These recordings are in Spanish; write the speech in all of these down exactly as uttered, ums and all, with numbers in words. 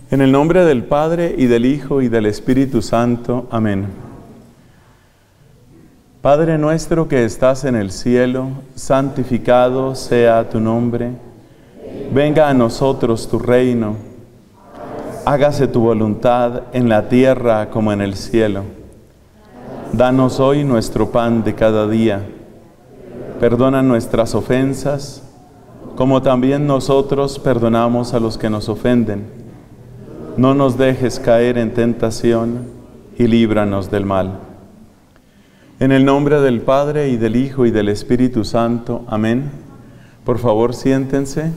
En el nombre del Padre, y del Hijo, y del Espíritu Santo. Amén. Padre nuestro que estás en el cielo, santificado sea tu nombre. Venga a nosotros tu reino. Hágase tu voluntad en la tierra como en el cielo. Danos hoy nuestro pan de cada día. Perdona nuestras ofensas, como también nosotros perdonamos a los que nos ofenden. No nos dejes caer en tentación, y líbranos del mal. En el nombre del Padre, y del Hijo, y del Espíritu Santo. Amén. Por favor, siéntense.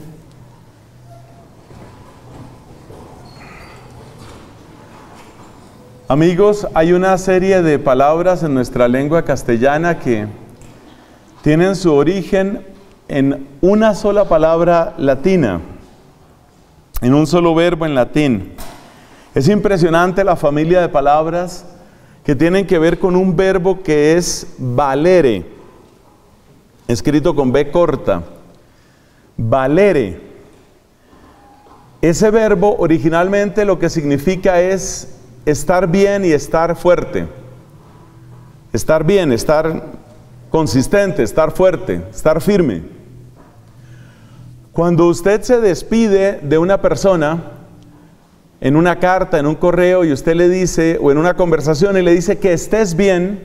Amigos, hay una serie de palabras en nuestra lengua castellana que tienen su origen en una sola palabra latina, en un solo verbo en latín. Es impresionante la familia de palabras que tienen que ver con un verbo que es valere, escrito con B corta. Valere. Ese verbo originalmente lo que significa es estar bien y estar fuerte. Estar bien, estar consistente, estar fuerte, estar firme. Cuando usted se despide de una persona, en una carta, en un correo, y usted le dice, o en una conversación, y le dice que estés bien,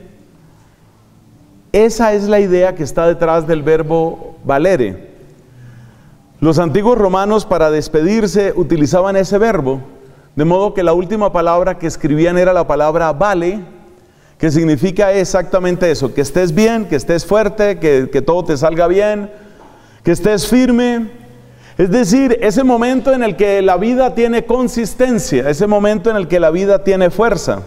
esa es la idea que está detrás del verbo valere. Los antiguos romanos, para despedirse, utilizaban ese verbo, de modo que la última palabra que escribían era la palabra vale, que significa exactamente eso: que estés bien, que estés fuerte, que, que todo te salga bien, que estés firme. Es decir, ese momento en el que la vida tiene consistencia, ese momento en el que la vida tiene fuerza.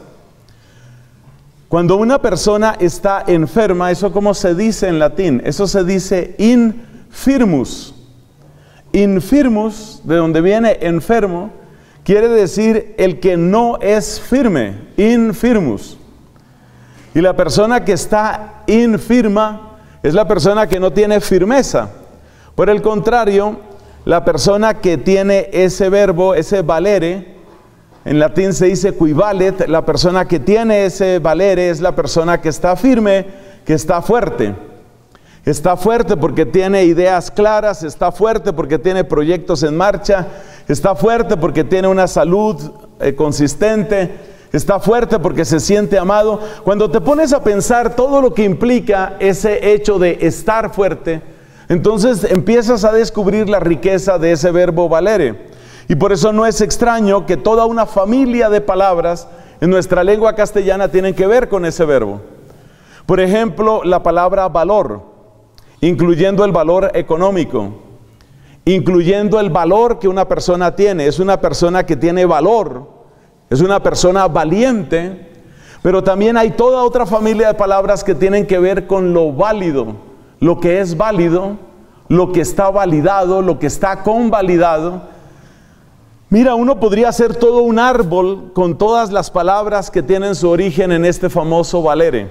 Cuando una persona está enferma, ¿eso cómo se dice en latín? Eso se dice infirmus. Infirmus, de donde viene enfermo, quiere decir el que no es firme, infirmus. Y la persona que está infirma es la persona que no tiene firmeza. Por el contrario, la persona que tiene ese verbo, ese valere, en latín se dice qui valet, la persona que tiene ese valere es la persona que está firme, que está fuerte. Está fuerte porque tiene ideas claras, está fuerte porque tiene proyectos en marcha, está fuerte porque tiene una salud eh, consistente, está fuerte porque se siente amado. Cuando te pones a pensar todo lo que implica ese hecho de estar fuerte, entonces empiezas a descubrir la riqueza de ese verbo valere. Y por eso no es extraño que toda una familia de palabras en nuestra lengua castellana tienen que ver con ese verbo. Por ejemplo, la palabra valor, incluyendo el valor económico, incluyendo el valor que una persona tiene. Es una persona que tiene valor, es una persona valiente, pero también hay toda otra familia de palabras que tienen que ver con lo válido, lo que es válido, lo que está validado, lo que está convalidado. Mira, uno podría hacer todo un árbol con todas las palabras que tienen su origen en este famoso valere.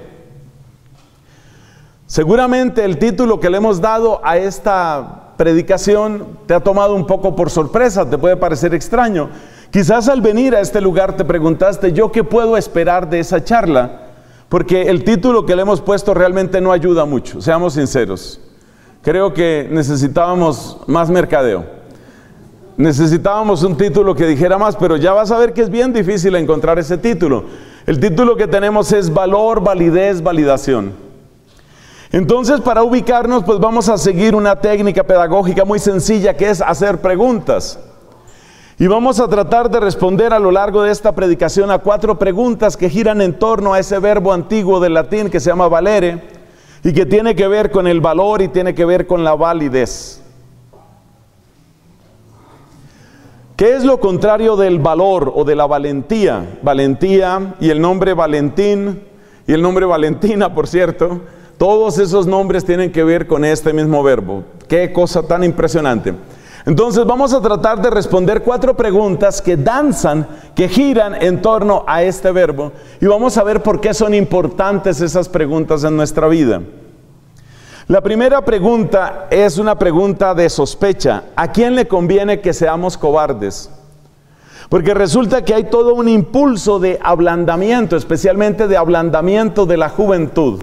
Seguramente el título que le hemos dado a esta predicación te ha tomado un poco por sorpresa, te puede parecer extraño. Quizás al venir a este lugar te preguntaste, ¿yo qué puedo esperar de esa charla? Porque el título que le hemos puesto realmente no ayuda mucho, seamos sinceros. Creo que necesitábamos más mercadeo. Necesitábamos un título que dijera más, pero ya vas a ver que es bien difícil encontrar ese título. El título que tenemos es valor, validez, validación. Entonces, para ubicarnos, pues vamos a seguir una técnica pedagógica muy sencilla, que es hacer preguntas. Y vamos a tratar de responder a lo largo de esta predicación a cuatro preguntas que giran en torno a ese verbo antiguo del latín que se llama valere y que tiene que ver con el valor y tiene que ver con la validez. ¿Qué es lo contrario del valor o de la valentía? Valentía y el nombre Valentín y el nombre Valentina, por cierto, todos esos nombres tienen que ver con este mismo verbo. ¡Qué cosa tan impresionante! Entonces vamos a tratar de responder cuatro preguntas que danzan, que giran en torno a este verbo, y vamos a ver por qué son importantes esas preguntas en nuestra vida. La primera pregunta es una pregunta de sospecha. ¿A quién le conviene que seamos cobardes? Porque resulta que hay todo un impulso de ablandamiento, especialmente de ablandamiento de la juventud.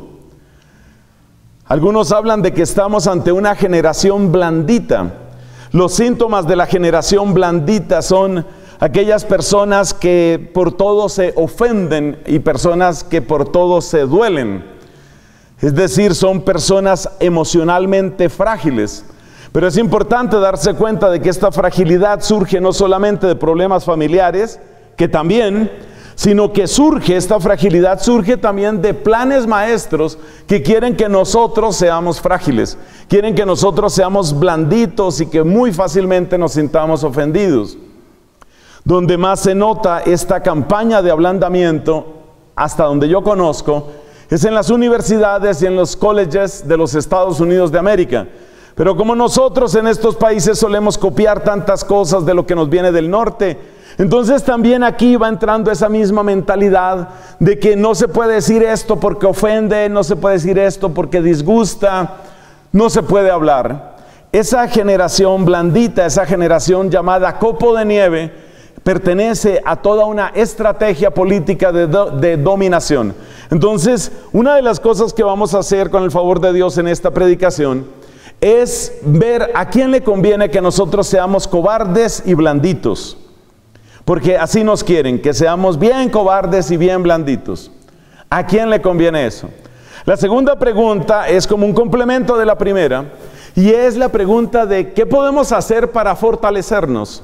Algunos hablan de que estamos ante una generación blandita. Los síntomas de la generación blandita son aquellas personas que por todo se ofenden y personas que por todo se duelen. Es decir, son personas emocionalmente frágiles. Pero es importante darse cuenta de que esta fragilidad surge no solamente de problemas familiares, que también, sino que surge, esta fragilidad surge también de planes maestros que quieren que nosotros seamos frágiles, quieren que nosotros seamos blanditos y que muy fácilmente nos sintamos ofendidos. Donde más se nota esta campaña de ablandamiento, hasta donde yo conozco, es en las universidades y en los colleges de los Estados Unidos de América. Pero como nosotros en estos países solemos copiar tantas cosas de lo que nos viene del norte, entonces también aquí va entrando esa misma mentalidad de que no se puede decir esto porque ofende, no se puede decir esto porque disgusta, no se puede hablar. Esa generación blandita, esa generación llamada copo de nieve, pertenece a toda una estrategia política de, do, de dominación. Entonces, una de las cosas que vamos a hacer con el favor de Dios en esta predicación es ver a quién le conviene que nosotros seamos cobardes y blanditos. Porque así nos quieren, que seamos bien cobardes y bien blanditos. ¿A quién le conviene eso? La segunda pregunta es como un complemento de la primera, y es la pregunta de ¿qué podemos hacer para fortalecernos?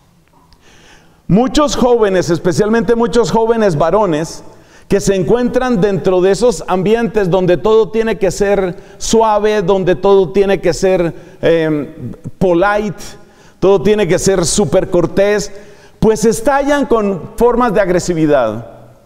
Muchos jóvenes, especialmente muchos jóvenes varones, que se encuentran dentro de esos ambientes donde todo tiene que ser suave, donde todo tiene que ser eh, polite, todo tiene que ser súper cortés, pues estallan con formas de agresividad.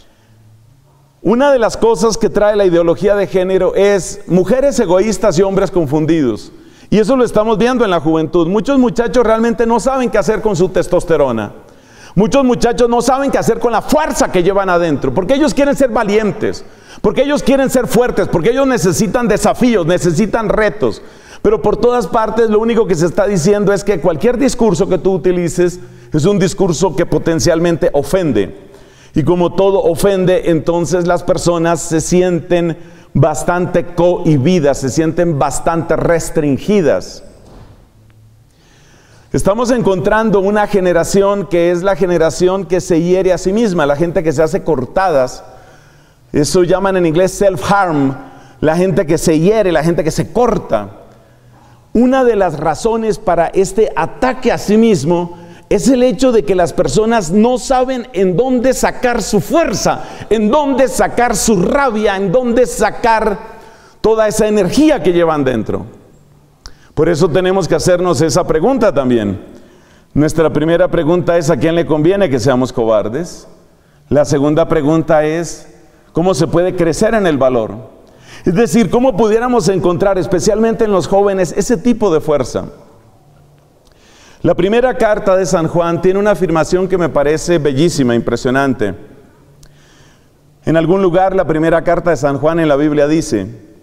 Una de las cosas que trae la ideología de género es mujeres egoístas y hombres confundidos. Y eso lo estamos viendo en la juventud. Muchos muchachos realmente no saben qué hacer con su testosterona. Muchos muchachos no saben qué hacer con la fuerza que llevan adentro, porque ellos quieren ser valientes, porque ellos quieren ser fuertes, porque ellos necesitan desafíos, necesitan retos. Pero por todas partes lo único que se está diciendo es que cualquier discurso que tú utilices es un discurso que potencialmente ofende. Y como todo ofende, entonces las personas se sienten bastante cohibidas, se sienten bastante restringidas. Estamos encontrando una generación que es la generación que se hiere a sí misma, la gente que se hace cortadas. Eso llaman en inglés self-harm, la gente que se hiere, la gente que se corta. Una de las razones para este ataque a sí mismo es el hecho de que las personas no saben en dónde sacar su fuerza, en dónde sacar su rabia, en dónde sacar toda esa energía que llevan dentro. Por eso tenemos que hacernos esa pregunta también. Nuestra primera pregunta es: ¿a quién le conviene que seamos cobardes? La segunda pregunta es: ¿cómo se puede crecer en el valor? Es decir, ¿cómo pudiéramos encontrar, especialmente en los jóvenes, ese tipo de fuerza? La primera carta de San Juan tiene una afirmación que me parece bellísima, impresionante. En algún lugar, la primera carta de San Juan en la Biblia dice: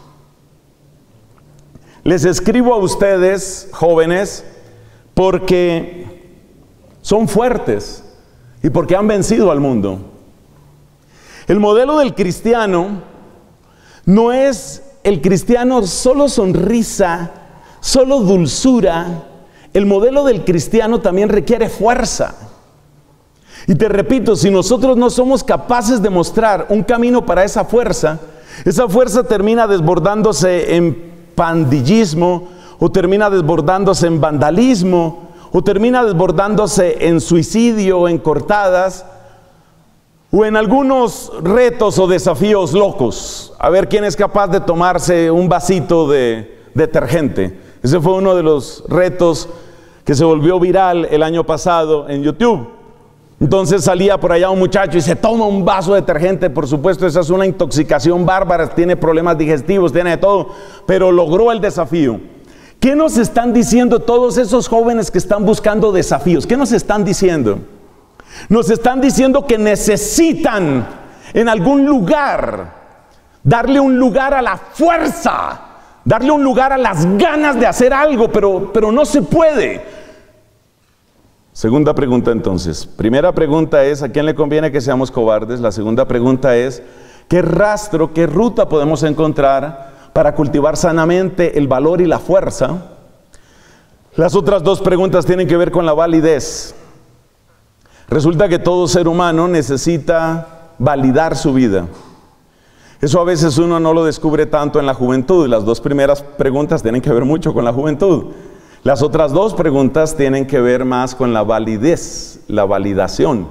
les escribo a ustedes, jóvenes, porque son fuertes y porque han vencido al mundo. El modelo del cristiano no es el cristiano solo sonrisa, solo dulzura. El modelo del cristiano también requiere fuerza. Y te repito, si nosotros no somos capaces de mostrar un camino para esa fuerza, esa fuerza termina desbordándose en pandillismo, o termina desbordándose en vandalismo, o termina desbordándose en suicidio, en cortadas, o en algunos retos o desafíos locos. A ver quién es capaz de tomarse un vasito de detergente. Ese fue uno de los retos que se volvió viral el año pasado en YouTube. Entonces salía por allá un muchacho y se toma un vaso de detergente. Por supuesto, esa es una intoxicación bárbara, tiene problemas digestivos, tiene de todo, pero logró el desafío. ¿Qué nos están diciendo todos esos jóvenes que están buscando desafíos? ¿Qué nos están diciendo? Nos están diciendo que necesitan en algún lugar darle un lugar a la fuerza, darle un lugar a las ganas de hacer algo, pero, pero no se puede. Segunda pregunta entonces. Primera pregunta es, ¿a quién le conviene que seamos cobardes? La segunda pregunta es, ¿qué rastro, qué ruta podemos encontrar para cultivar sanamente el valor y la fuerza? Las otras dos preguntas tienen que ver con la validez. Resulta que todo ser humano necesita validar su vida. Eso a veces uno no lo descubre tanto en la juventud. Las dos primeras preguntas tienen que ver mucho con la juventud. Las otras dos preguntas tienen que ver más con la validez, la validación.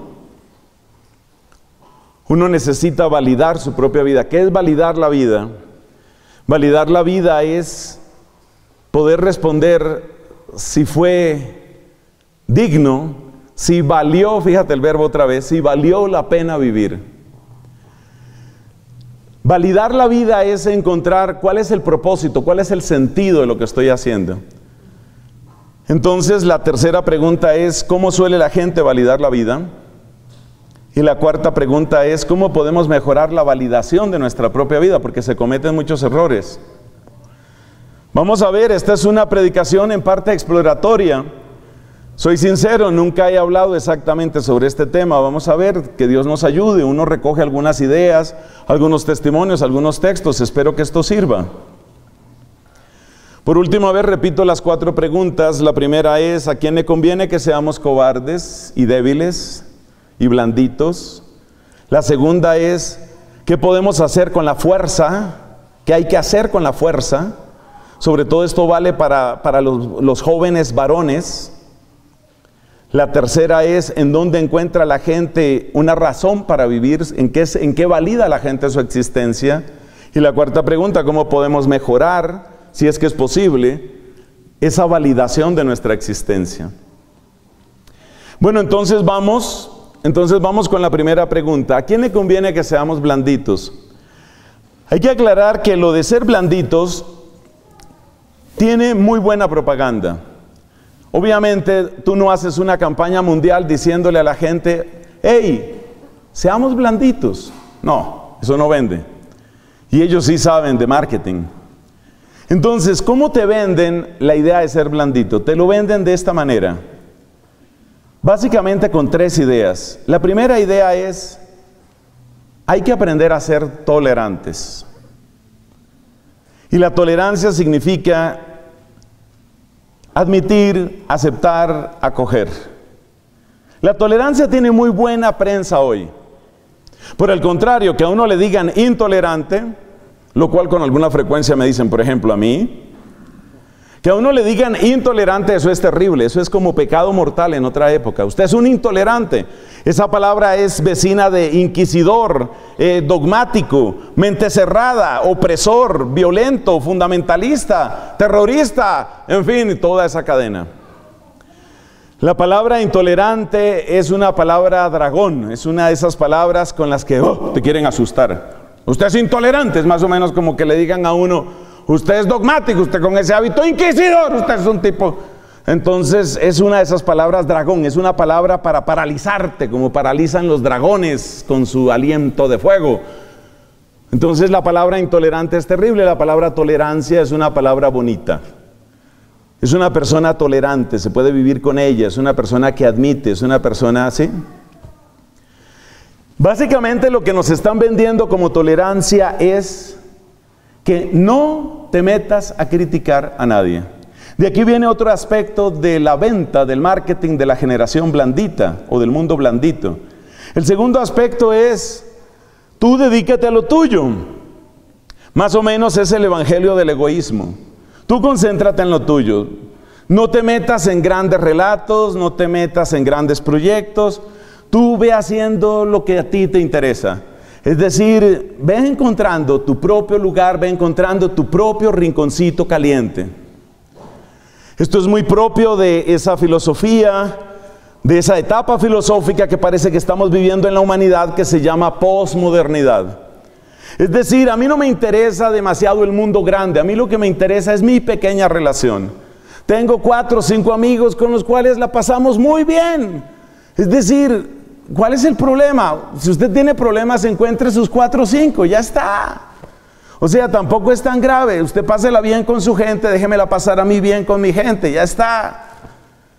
Uno necesita validar su propia vida. ¿Qué es validar la vida? Validar la vida es poder responder si fue digno, si valió, fíjate el verbo otra vez, si valió la pena vivir. Validar la vida es encontrar cuál es el propósito, cuál es el sentido de lo que estoy haciendo. Entonces la tercera pregunta es, ¿cómo suele la gente validar la vida? Y la cuarta pregunta es, ¿cómo podemos mejorar la validación de nuestra propia vida? Porque se cometen muchos errores. Vamos a ver, esta es una predicación en parte exploratoria. Soy sincero, nunca he hablado exactamente sobre este tema. Vamos a ver, que Dios nos ayude. Uno recoge algunas ideas, algunos testimonios, algunos textos. Espero que esto sirva. Por última vez, repito las cuatro preguntas. La primera es, ¿a quién le conviene que seamos cobardes y débiles y blanditos? La segunda es, ¿qué podemos hacer con la fuerza? ¿Qué hay que hacer con la fuerza? Sobre todo esto vale para, para los, los jóvenes varones. La tercera es, ¿en dónde encuentra la gente una razón para vivir? ¿En qué, en qué valida la gente su existencia? Y la cuarta pregunta, ¿cómo podemos mejorar, si es que es posible, esa validación de nuestra existencia? Bueno, entonces vamos, entonces vamos con la primera pregunta. ¿A quién le conviene que seamos blanditos? Hay que aclarar que lo de ser blanditos tiene muy buena propaganda. Obviamente tú no haces una campaña mundial diciéndole a la gente, hey, seamos blanditos. No, eso no vende. Y ellos sí saben de marketing. Entonces, ¿cómo te venden la idea de ser blandito? Te lo venden de esta manera. Básicamente con tres ideas. La primera idea es, hay que aprender a ser tolerantes. Y la tolerancia significa admitir, aceptar, acoger. La tolerancia tiene muy buena prensa hoy. Por el contrario, que a uno le digan intolerante, lo cual con alguna frecuencia me dicen, por ejemplo, a mí, que a uno le digan intolerante, eso es terrible, eso es como pecado mortal en otra época. Usted es un intolerante. Esa palabra es vecina de inquisidor, eh, dogmático, mente cerrada, opresor, violento, fundamentalista, terrorista, en fin, toda esa cadena. La palabra intolerante es una palabra dragón, es una de esas palabras con las que oh, te quieren asustar. Usted es intolerante, es más o menos como que le digan a uno, usted es dogmático, usted con ese hábito inquisidor, usted es un tipo. Entonces es una de esas palabras dragón, es una palabra para paralizarte, como paralizan los dragones con su aliento de fuego. Entonces la palabra intolerante es terrible, la palabra tolerancia es una palabra bonita. Es una persona tolerante, se puede vivir con ella, es una persona que admite, es una persona así. Básicamente lo que nos están vendiendo como tolerancia es que no te metas a criticar a nadie. De aquí viene otro aspecto de la venta, del marketing de la generación blandita o del mundo blandito. El segundo aspecto es, tú dedícate a lo tuyo. Más o menos es el evangelio del egoísmo. Tú concéntrate en lo tuyo. No te metas en grandes relatos, no te metas en grandes proyectos. Tú ve haciendo lo que a ti te interesa. Es decir, ve encontrando tu propio lugar, ve encontrando tu propio rinconcito caliente. Esto es muy propio de esa filosofía, de esa etapa filosófica que parece que estamos viviendo en la humanidad, que se llama posmodernidad. Es decir, a mí no me interesa demasiado el mundo grande, a mí lo que me interesa es mi pequeña relación. Tengo cuatro o cinco amigos con los cuales la pasamos muy bien. Es decir, ¿cuál es el problema? Si usted tiene problemas, encuentre sus cuatro o cinco, ya está. O sea, tampoco es tan grave. Usted pásela bien con su gente, déjemela pasar a mí bien con mi gente, ya está.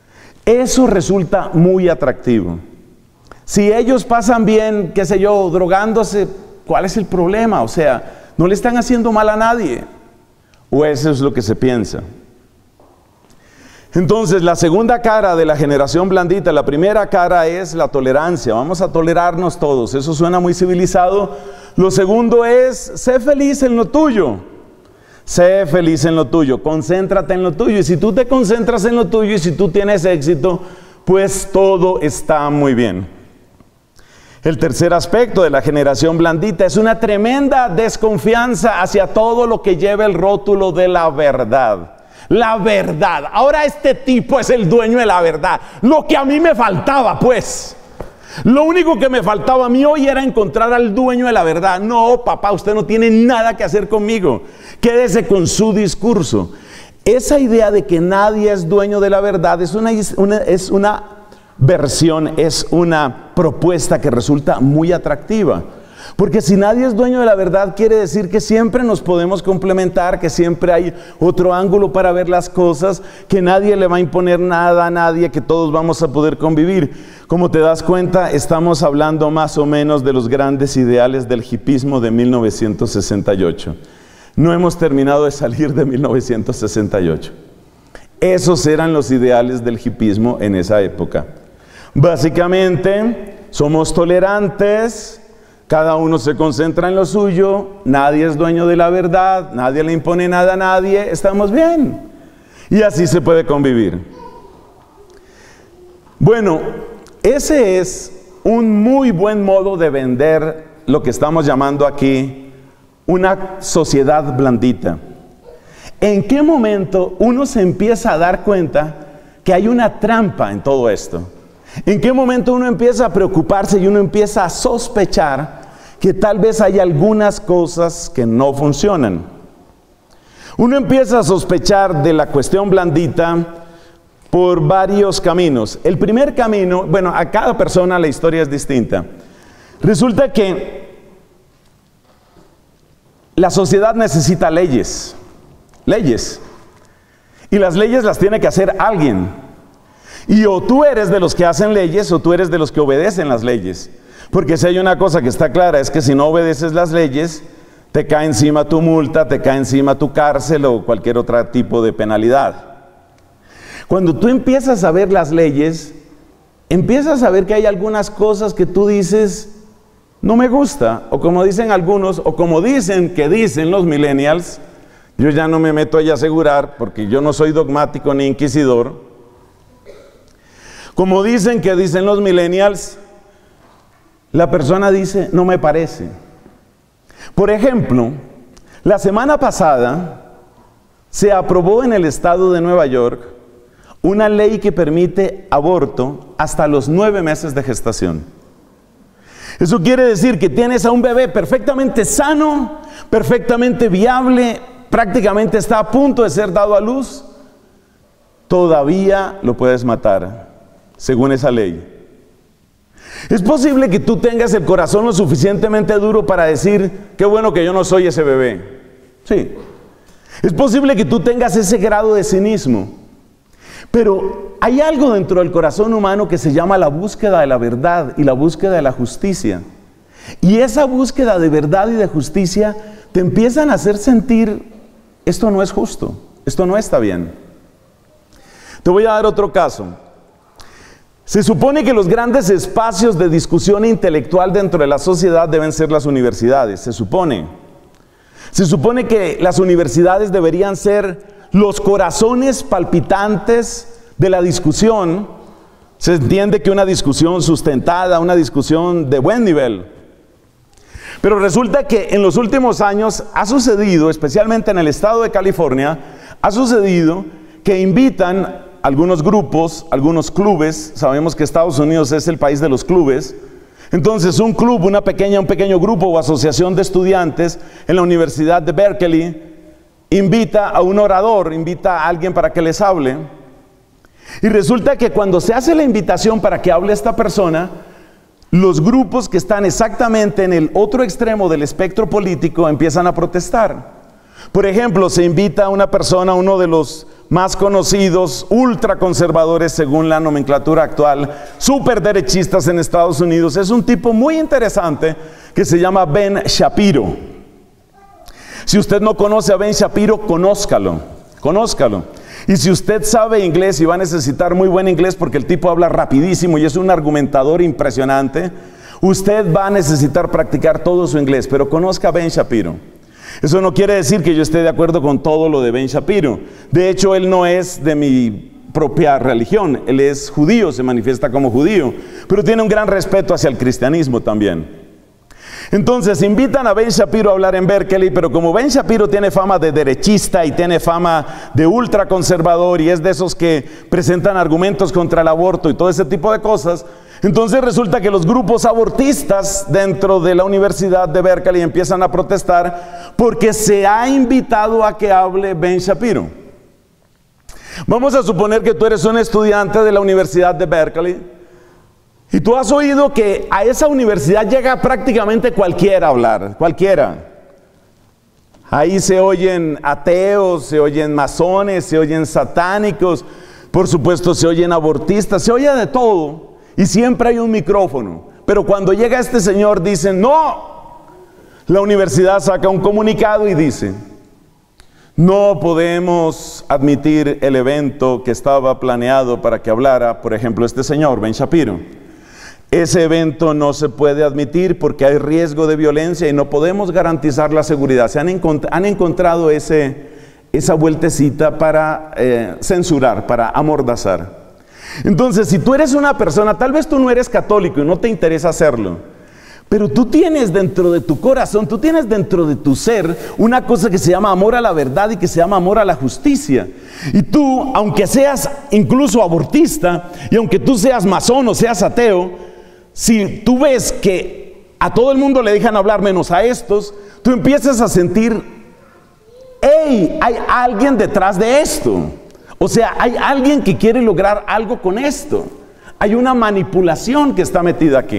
Eso resulta muy atractivo. Si ellos pasan bien, qué sé yo, drogándose, ¿cuál es el problema? O sea, no le están haciendo mal a nadie. O eso es lo que se piensa. Entonces, la segunda cara de la generación blandita, la primera cara es la tolerancia. Vamos a tolerarnos todos. Eso suena muy civilizado. Lo segundo es, sé feliz en lo tuyo. Sé feliz en lo tuyo. Concéntrate en lo tuyo. Y si tú te concentras en lo tuyo y si tú tienes éxito, pues todo está muy bien. El tercer aspecto de la generación blandita es una tremenda desconfianza hacia todo lo que lleva el rótulo de la verdad. La verdad. Ahora este tipo es el dueño de la verdad. Lo que a mí me faltaba, pues. Lo único que me faltaba a mí hoy era encontrar al dueño de la verdad. No, papá, usted no tiene nada que hacer conmigo. Quédese con su discurso. Esa idea de que nadie es dueño de la verdad es una, una, es una versión, es una propuesta que resulta muy atractiva. Porque si nadie es dueño de la verdad, quiere decir que siempre nos podemos complementar, que siempre hay otro ángulo para ver las cosas, que nadie le va a imponer nada a nadie, que todos vamos a poder convivir. Como te das cuenta, estamos hablando más o menos de los grandes ideales del hipismo de mil novecientos sesenta y ocho. No hemos terminado de salir de mil novecientos sesenta y ocho. Esos eran los ideales del hipismo en esa época. Básicamente, somos tolerantes. Cada uno se concentra en lo suyo, nadie es dueño de la verdad, nadie le impone nada a nadie, estamos bien. Y así se puede convivir. Bueno, ese es un muy buen modo de vender lo que estamos llamando aquí una sociedad blandita. ¿En qué momento uno se empieza a dar cuenta que hay una trampa en todo esto? ¿En qué momento uno empieza a preocuparse y uno empieza a sospechar que tal vez hay algunas cosas que no funcionan? Uno empieza a sospechar de la cuestión blandita por varios caminos. El primer camino, bueno, a cada persona la historia es distinta. Resulta que la sociedad necesita leyes, leyes. Y las leyes las tiene que hacer alguien. Y o tú eres de los que hacen leyes o tú eres de los que obedecen las leyes. Porque si hay una cosa que está clara es que si no obedeces las leyes, te cae encima tu multa, te cae encima tu cárcel o cualquier otro tipo de penalidad. Cuando tú empiezas a ver las leyes, empiezas a ver que hay algunas cosas que tú dices, no me gusta. O como dicen algunos, o como dicen que dicen los millennials, yo ya no me meto ahí a asegurar porque yo no soy dogmático ni inquisidor. Como dicen que dicen los millennials, la persona dice, no me parece. Por ejemplo, la semana pasada se aprobó en el estado de Nueva York una ley que permite aborto hasta los nueve meses de gestación. Eso quiere decir que tienes a un bebé perfectamente sano, perfectamente viable, prácticamente está a punto de ser dado a luz, todavía lo puedes matar. Según esa ley. Es posible que tú tengas el corazón lo suficientemente duro para decir, qué bueno que yo no soy ese bebé. Sí. Es posible que tú tengas ese grado de cinismo. Pero hay algo dentro del corazón humano que se llama la búsqueda de la verdad y la búsqueda de la justicia. Y esa búsqueda de verdad y de justicia te empiezan a hacer sentir, esto no es justo, esto no está bien. Te voy a dar otro caso. Se supone que los grandes espacios de discusión intelectual dentro de la sociedad deben ser las universidades, se supone. Se supone que las universidades deberían ser los corazones palpitantes de la discusión. Se entiende que una discusión sustentada, una discusión de buen nivel. Pero resulta que en los últimos años ha sucedido, especialmente en el estado de California, ha sucedido que invitan algunos grupos, algunos clubes. Sabemos que Estados Unidos es el país de los clubes. Entonces un club, una pequeña, un pequeño grupo o asociación de estudiantes en la Universidad de Berkeley invita a un orador, invita a alguien para que les hable. Y resulta que cuando se hace la invitación para que hable esta persona, los grupos que están exactamente en el otro extremo del espectro político empiezan a protestar. Por ejemplo, se invita a una persona, uno de los más conocidos, ultraconservadores según la nomenclatura actual, súper derechistas en Estados Unidos. Es un tipo muy interesante que se llama Ben Shapiro. Si usted no conoce a Ben Shapiro, conózcalo, conózcalo. Y si usted sabe inglés y va a necesitar muy buen inglés porque el tipo habla rapidísimo y es un argumentador impresionante, usted va a necesitar practicar todo su inglés, pero conozca a Ben Shapiro. Eso no quiere decir que yo esté de acuerdo con todo lo de Ben Shapiro. De hecho, él no es de mi propia religión. Él es judío, se manifiesta como judío, pero tiene un gran respeto hacia el cristianismo también. Entonces, invitan a Ben Shapiro a hablar en Berkeley, pero como Ben Shapiro tiene fama de derechista y tiene fama de ultraconservador y es de esos que presentan argumentos contra el aborto y todo ese tipo de cosas, entonces resulta que los grupos abortistas dentro de la Universidad de Berkeley empiezan a protestar porque se ha invitado a que hable Ben Shapiro. Vamos a suponer que tú eres un estudiante de la Universidad de Berkeley y tú has oído que a esa universidad llega prácticamente cualquiera a hablar, cualquiera. Ahí se oyen ateos, se oyen masones, se oyen satánicos, por supuesto se oyen abortistas, se oye de todo. Y siempre hay un micrófono. Pero cuando llega este señor dicen, no. La universidad saca un comunicado y dice, no podemos admitir el evento que estaba planeado para que hablara, por ejemplo, este señor, Ben Shapiro. Ese evento no se puede admitir porque hay riesgo de violencia y no podemos garantizar la seguridad. Se han, encont han encontrado ese, esa vueltecita para eh, censurar, para amordazar. Entonces, si tú eres una persona, tal vez tú no eres católico y no te interesa hacerlo, pero tú tienes dentro de tu corazón, tú tienes dentro de tu ser una cosa que se llama amor a la verdad y que se llama amor a la justicia. Y tú, aunque seas incluso abortista y aunque tú seas masón o seas ateo, si tú ves que a todo el mundo le dejan hablar menos a estos, tú empiezas a sentir, ¡hey! Hay alguien detrás de esto. O sea, hay alguien que quiere lograr algo con esto. Hay una manipulación que está metida aquí.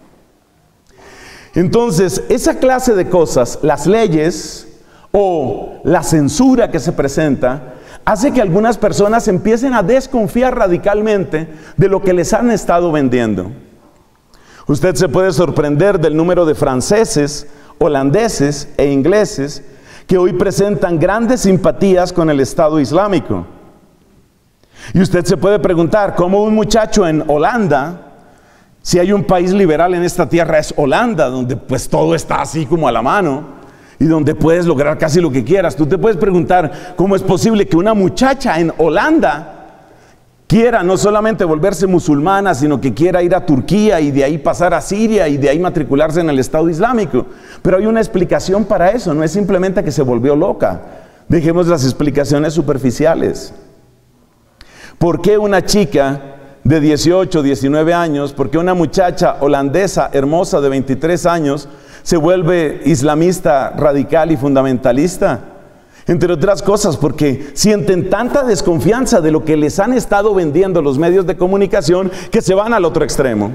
Entonces, esa clase de cosas, las leyes o la censura que se presenta, hace que algunas personas empiecen a desconfiar radicalmente de lo que les han estado vendiendo. Usted se puede sorprender del número de franceses, holandeses e ingleses que hoy presentan grandes simpatías con el Estado Islámico. Y usted se puede preguntar, ¿cómo un muchacho en Holanda, si hay un país liberal en esta tierra es Holanda, donde pues todo está así como a la mano y donde puedes lograr casi lo que quieras? Tú te puedes preguntar, ¿cómo es posible que una muchacha en Holanda quiera no solamente volverse musulmana, sino que quiera ir a Turquía y de ahí pasar a Siria y de ahí matricularse en el Estado Islámico? Pero hay una explicación para eso, no es simplemente que se volvió loca. Dejemos las explicaciones superficiales. ¿Por qué una chica de dieciocho, diecinueve años, por qué una muchacha holandesa hermosa de veintitrés años se vuelve islamista radical y fundamentalista? Entre otras cosas, porque sienten tanta desconfianza de lo que les han estado vendiendo los medios de comunicación que se van al otro extremo.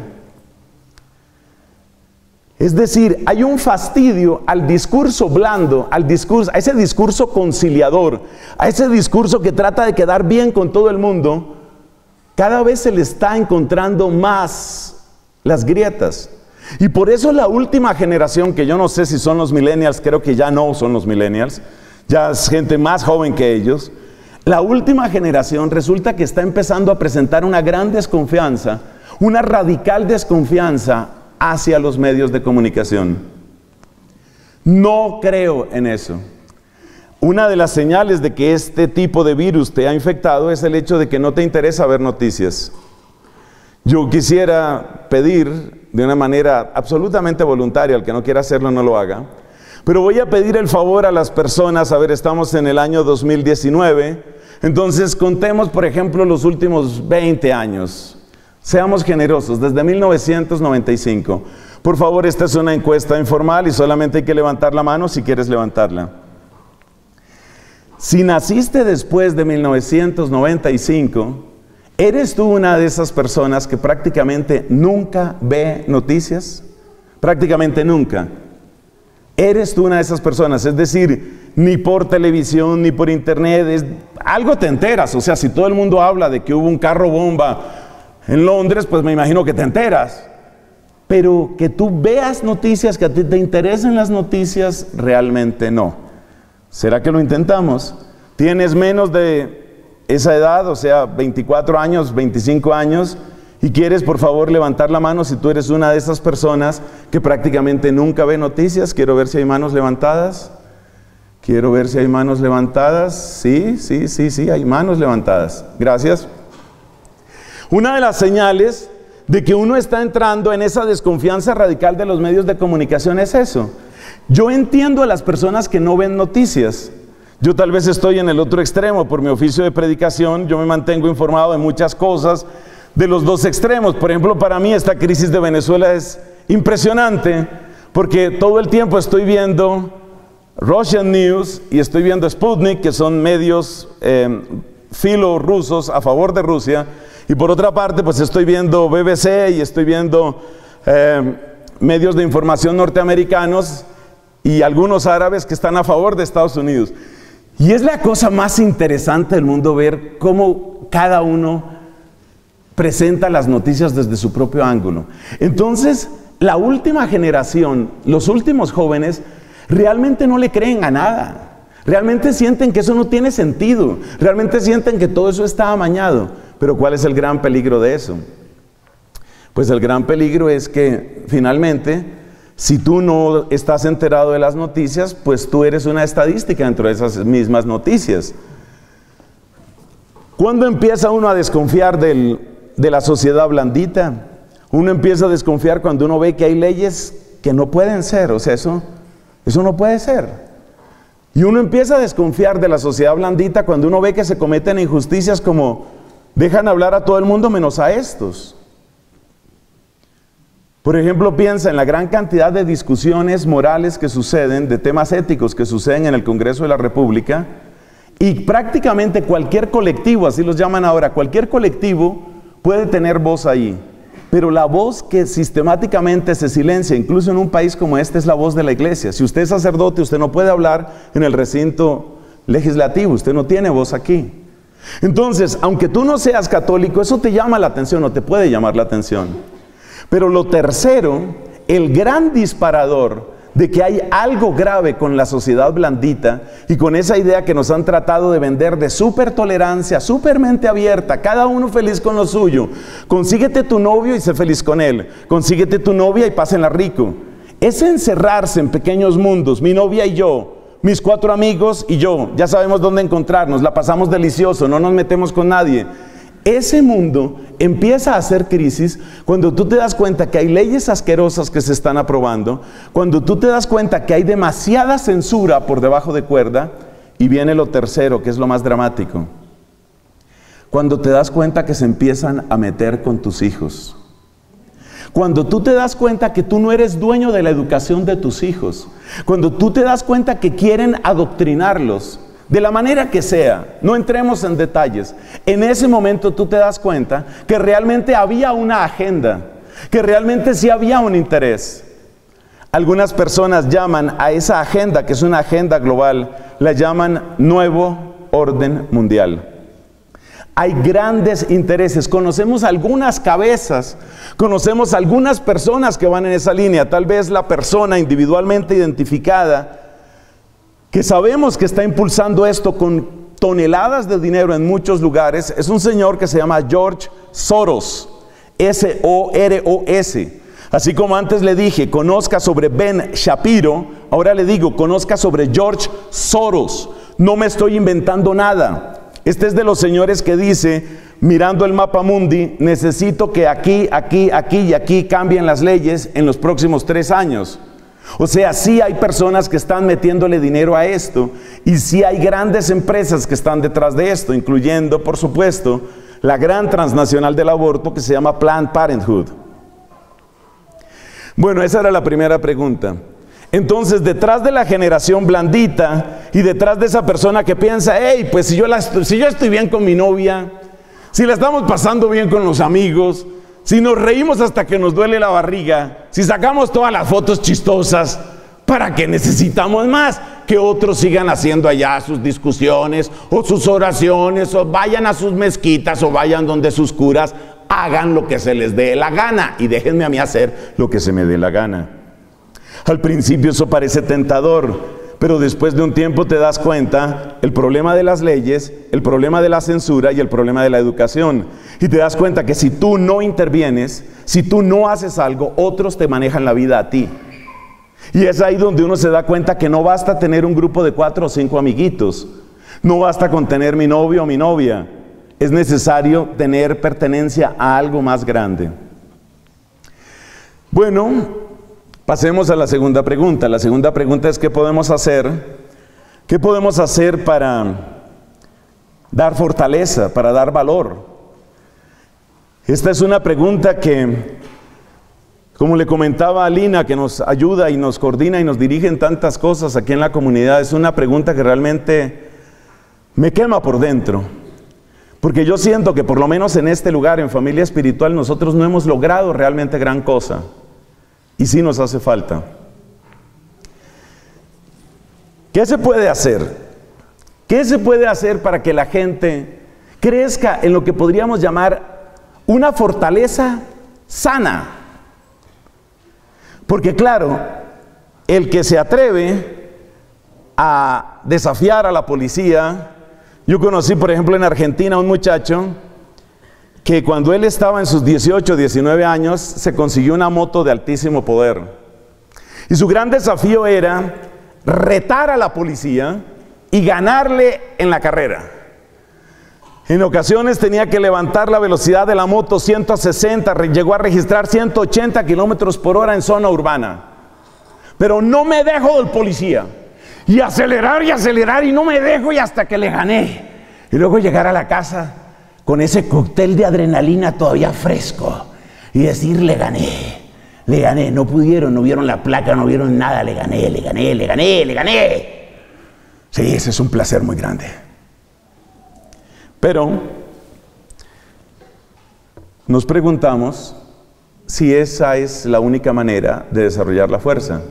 Es decir, hay un fastidio al discurso blando, al discurso, a ese discurso conciliador, a ese discurso que trata de quedar bien con todo el mundo. Cada vez se le está encontrando más las grietas. Y por eso la última generación, que yo no sé si son los millennials, creo que ya no son los millennials, ya es gente más joven que ellos, la última generación resulta que está empezando a presentar una gran desconfianza, una radical desconfianza hacia los medios de comunicación. No creo en eso. Una de las señales de que este tipo de virus te ha infectado es el hecho de que no te interesa ver noticias. Yo quisiera pedir de una manera absolutamente voluntaria, al que no quiera hacerlo no lo haga, pero voy a pedir el favor a las personas. A ver, estamos en el año dos mil diecinueve, entonces contemos por ejemplo los últimos veinte años. Seamos generosos, desde mil novecientos noventa y cinco. Por favor, esta es una encuesta informal y solamente hay que levantar la mano si quieres levantarla. Si naciste después de mil novecientos noventa y cinco, ¿eres tú una de esas personas que prácticamente nunca ve noticias? Prácticamente nunca. ¿Eres tú una de esas personas? Es decir, ni por televisión, ni por internet. Es, algo te enteras. O sea, si todo el mundo habla de que hubo un carro bomba en Londres, pues me imagino que te enteras. Pero que tú veas noticias, que a ti te interesen las noticias, realmente no. ¿Será que lo intentamos? ¿Tienes menos de esa edad, o sea, veinticuatro años, veinticinco años, y quieres por favor levantar la mano si tú eres una de esas personas que prácticamente nunca ve noticias? Quiero ver si hay manos levantadas. Quiero ver si hay manos levantadas. Sí, sí, sí, sí, hay manos levantadas. Gracias. Una de las señales de que uno está entrando en esa desconfianza radical de los medios de comunicación es eso. Yo entiendo a las personas que no ven noticias. Yo tal vez estoy en el otro extremo por mi oficio de predicación. Yo me mantengo informado de muchas cosas de los dos extremos. Por ejemplo, para mí esta crisis de Venezuela es impresionante porque todo el tiempo estoy viendo Russian News y estoy viendo Sputnik, que son medios eh, filo rusos a favor de Rusia. Y por otra parte, pues estoy viendo B B C y estoy viendo eh, medios de información norteamericanos y algunos árabes que están a favor de Estados Unidos. Y es la cosa más interesante del mundo ver cómo cada uno presenta las noticias desde su propio ángulo. Entonces, la última generación, los últimos jóvenes, realmente no le creen a nada. Realmente sienten que eso no tiene sentido. Realmente sienten que todo eso está amañado. Pero ¿cuál es el gran peligro de eso? Pues el gran peligro es que finalmente, si tú no estás enterado de las noticias, pues tú eres una estadística dentro de esas mismas noticias. ¿Cuándo empieza uno a desconfiar del, de la sociedad blandita? Uno empieza a desconfiar cuando uno ve que hay leyes que no pueden ser. O sea, eso, eso no puede ser. Y uno empieza a desconfiar de la sociedad blandita cuando uno ve que se cometen injusticias como dejan hablar a todo el mundo menos a estos. Por ejemplo, piensa en la gran cantidad de discusiones morales que suceden, de temas éticos que suceden en el Congreso de la República, y prácticamente cualquier colectivo, así los llaman ahora, cualquier colectivo puede tener voz ahí. Pero la voz que sistemáticamente se silencia, incluso en un país como este, es la voz de la iglesia. Si usted es sacerdote, usted no puede hablar en el recinto legislativo, usted no tiene voz aquí. Entonces, aunque tú no seas católico, eso te llama la atención o te puede llamar la atención. Pero lo tercero, el gran disparador de que hay algo grave con la sociedad blandita y con esa idea que nos han tratado de vender de súper tolerancia, súper mente abierta, cada uno feliz con lo suyo. Consíguete tu novio y sé feliz con él. Consíguete tu novia y pásenla rico. Es encerrarse en pequeños mundos, mi novia y yo, mis cuatro amigos y yo, ya sabemos dónde encontrarnos, la pasamos delicioso, no nos metemos con nadie. Ese mundo empieza a hacer crisis cuando tú te das cuenta que hay leyes asquerosas que se están aprobando, cuando tú te das cuenta que hay demasiada censura por debajo de cuerda, y viene lo tercero, que es lo más dramático. Cuando te das cuenta que se empiezan a meter con tus hijos. Cuando tú te das cuenta que tú no eres dueño de la educación de tus hijos. Cuando tú te das cuenta que quieren adoctrinarlos, de la manera que sea, no entremos en detalles. En ese momento tú te das cuenta que realmente había una agenda, que realmente sí había un interés. Algunas personas llaman a esa agenda, que es una agenda global, la llaman nuevo orden mundial. Hay grandes intereses, conocemos algunas cabezas, conocemos algunas personas que van en esa línea, tal vez la persona individualmente identificada, que sabemos que está impulsando esto con toneladas de dinero en muchos lugares, es un señor que se llama George Soros, S O R O S. Así como antes le dije, conozca sobre Ben Shapiro, ahora le digo, conozca sobre George Soros. No me estoy inventando nada. Este es de los señores que dice, mirando el mapa mundi, necesito que aquí, aquí, aquí y aquí cambien las leyes en los próximos tres años. O sea, sí hay personas que están metiéndole dinero a esto y sí hay grandes empresas que están detrás de esto, incluyendo, por supuesto, la gran transnacional del aborto que se llama Planned Parenthood. Bueno, esa era la primera pregunta. Entonces, detrás de la generación blandita y detrás de esa persona que piensa, hey, pues si yo, la, si yo estoy bien con mi novia, si la estamos pasando bien con los amigos, si nos reímos hasta que nos duele la barriga, si sacamos todas las fotos chistosas, ¿para qué necesitamos más? que otros sigan haciendo allá sus discusiones o sus oraciones, o vayan a sus mezquitas o vayan donde sus curas. Hagan lo que se les dé la gana y déjenme a mí hacer lo que se me dé la gana. Al principio eso parece tentador, pero después de un tiempo te das cuenta el problema de las leyes, el problema de la censura y el problema de la educación. Y te das cuenta que si tú no intervienes, si tú no haces algo, otros te manejan la vida a ti. Y es ahí donde uno se da cuenta que no basta tener un grupo de cuatro o cinco amiguitos. No basta con tener mi novio o mi novia. Es necesario tener pertenencia a algo más grande. Bueno, pasemos a la segunda pregunta. La segunda pregunta es: ¿qué podemos hacer? ¿Qué podemos hacer para dar fortaleza, para dar valor? Esta es una pregunta que, como le comentaba a Lina, que nos ayuda y nos coordina y nos dirige en tantas cosas aquí en la comunidad, es una pregunta que realmente me quema por dentro. Porque yo siento que por lo menos en este lugar, en Familia Espiritual, nosotros no hemos logrado realmente gran cosa. Y sí nos hace falta. ¿Qué se puede hacer? ¿Qué se puede hacer para que la gente crezca en lo que podríamos llamar una fortaleza sana? Porque claro, el que se atreve a desafiar a la policía... Yo conocí, por ejemplo, en Argentina un muchacho que cuando él estaba en sus dieciocho, diecinueve años, se consiguió una moto de altísimo poder. Y su gran desafío era retar a la policía y ganarle en la carrera. En ocasiones tenía que levantar la velocidad de la moto ciento sesenta, llegó a registrar ciento ochenta kilómetros por hora en zona urbana. Pero no me dejo del policía. Y acelerar y acelerar y no me dejo, y hasta que le gané. Y luego llegar a la casa con ese cóctel de adrenalina todavía fresco y decir: le gané, le gané. No pudieron, no vieron la placa, no vieron nada. Le gané, le gané, le gané, le gané. Sí, ese es un placer muy grande. Pero nos preguntamos si esa es la única manera de desarrollar la fuerza.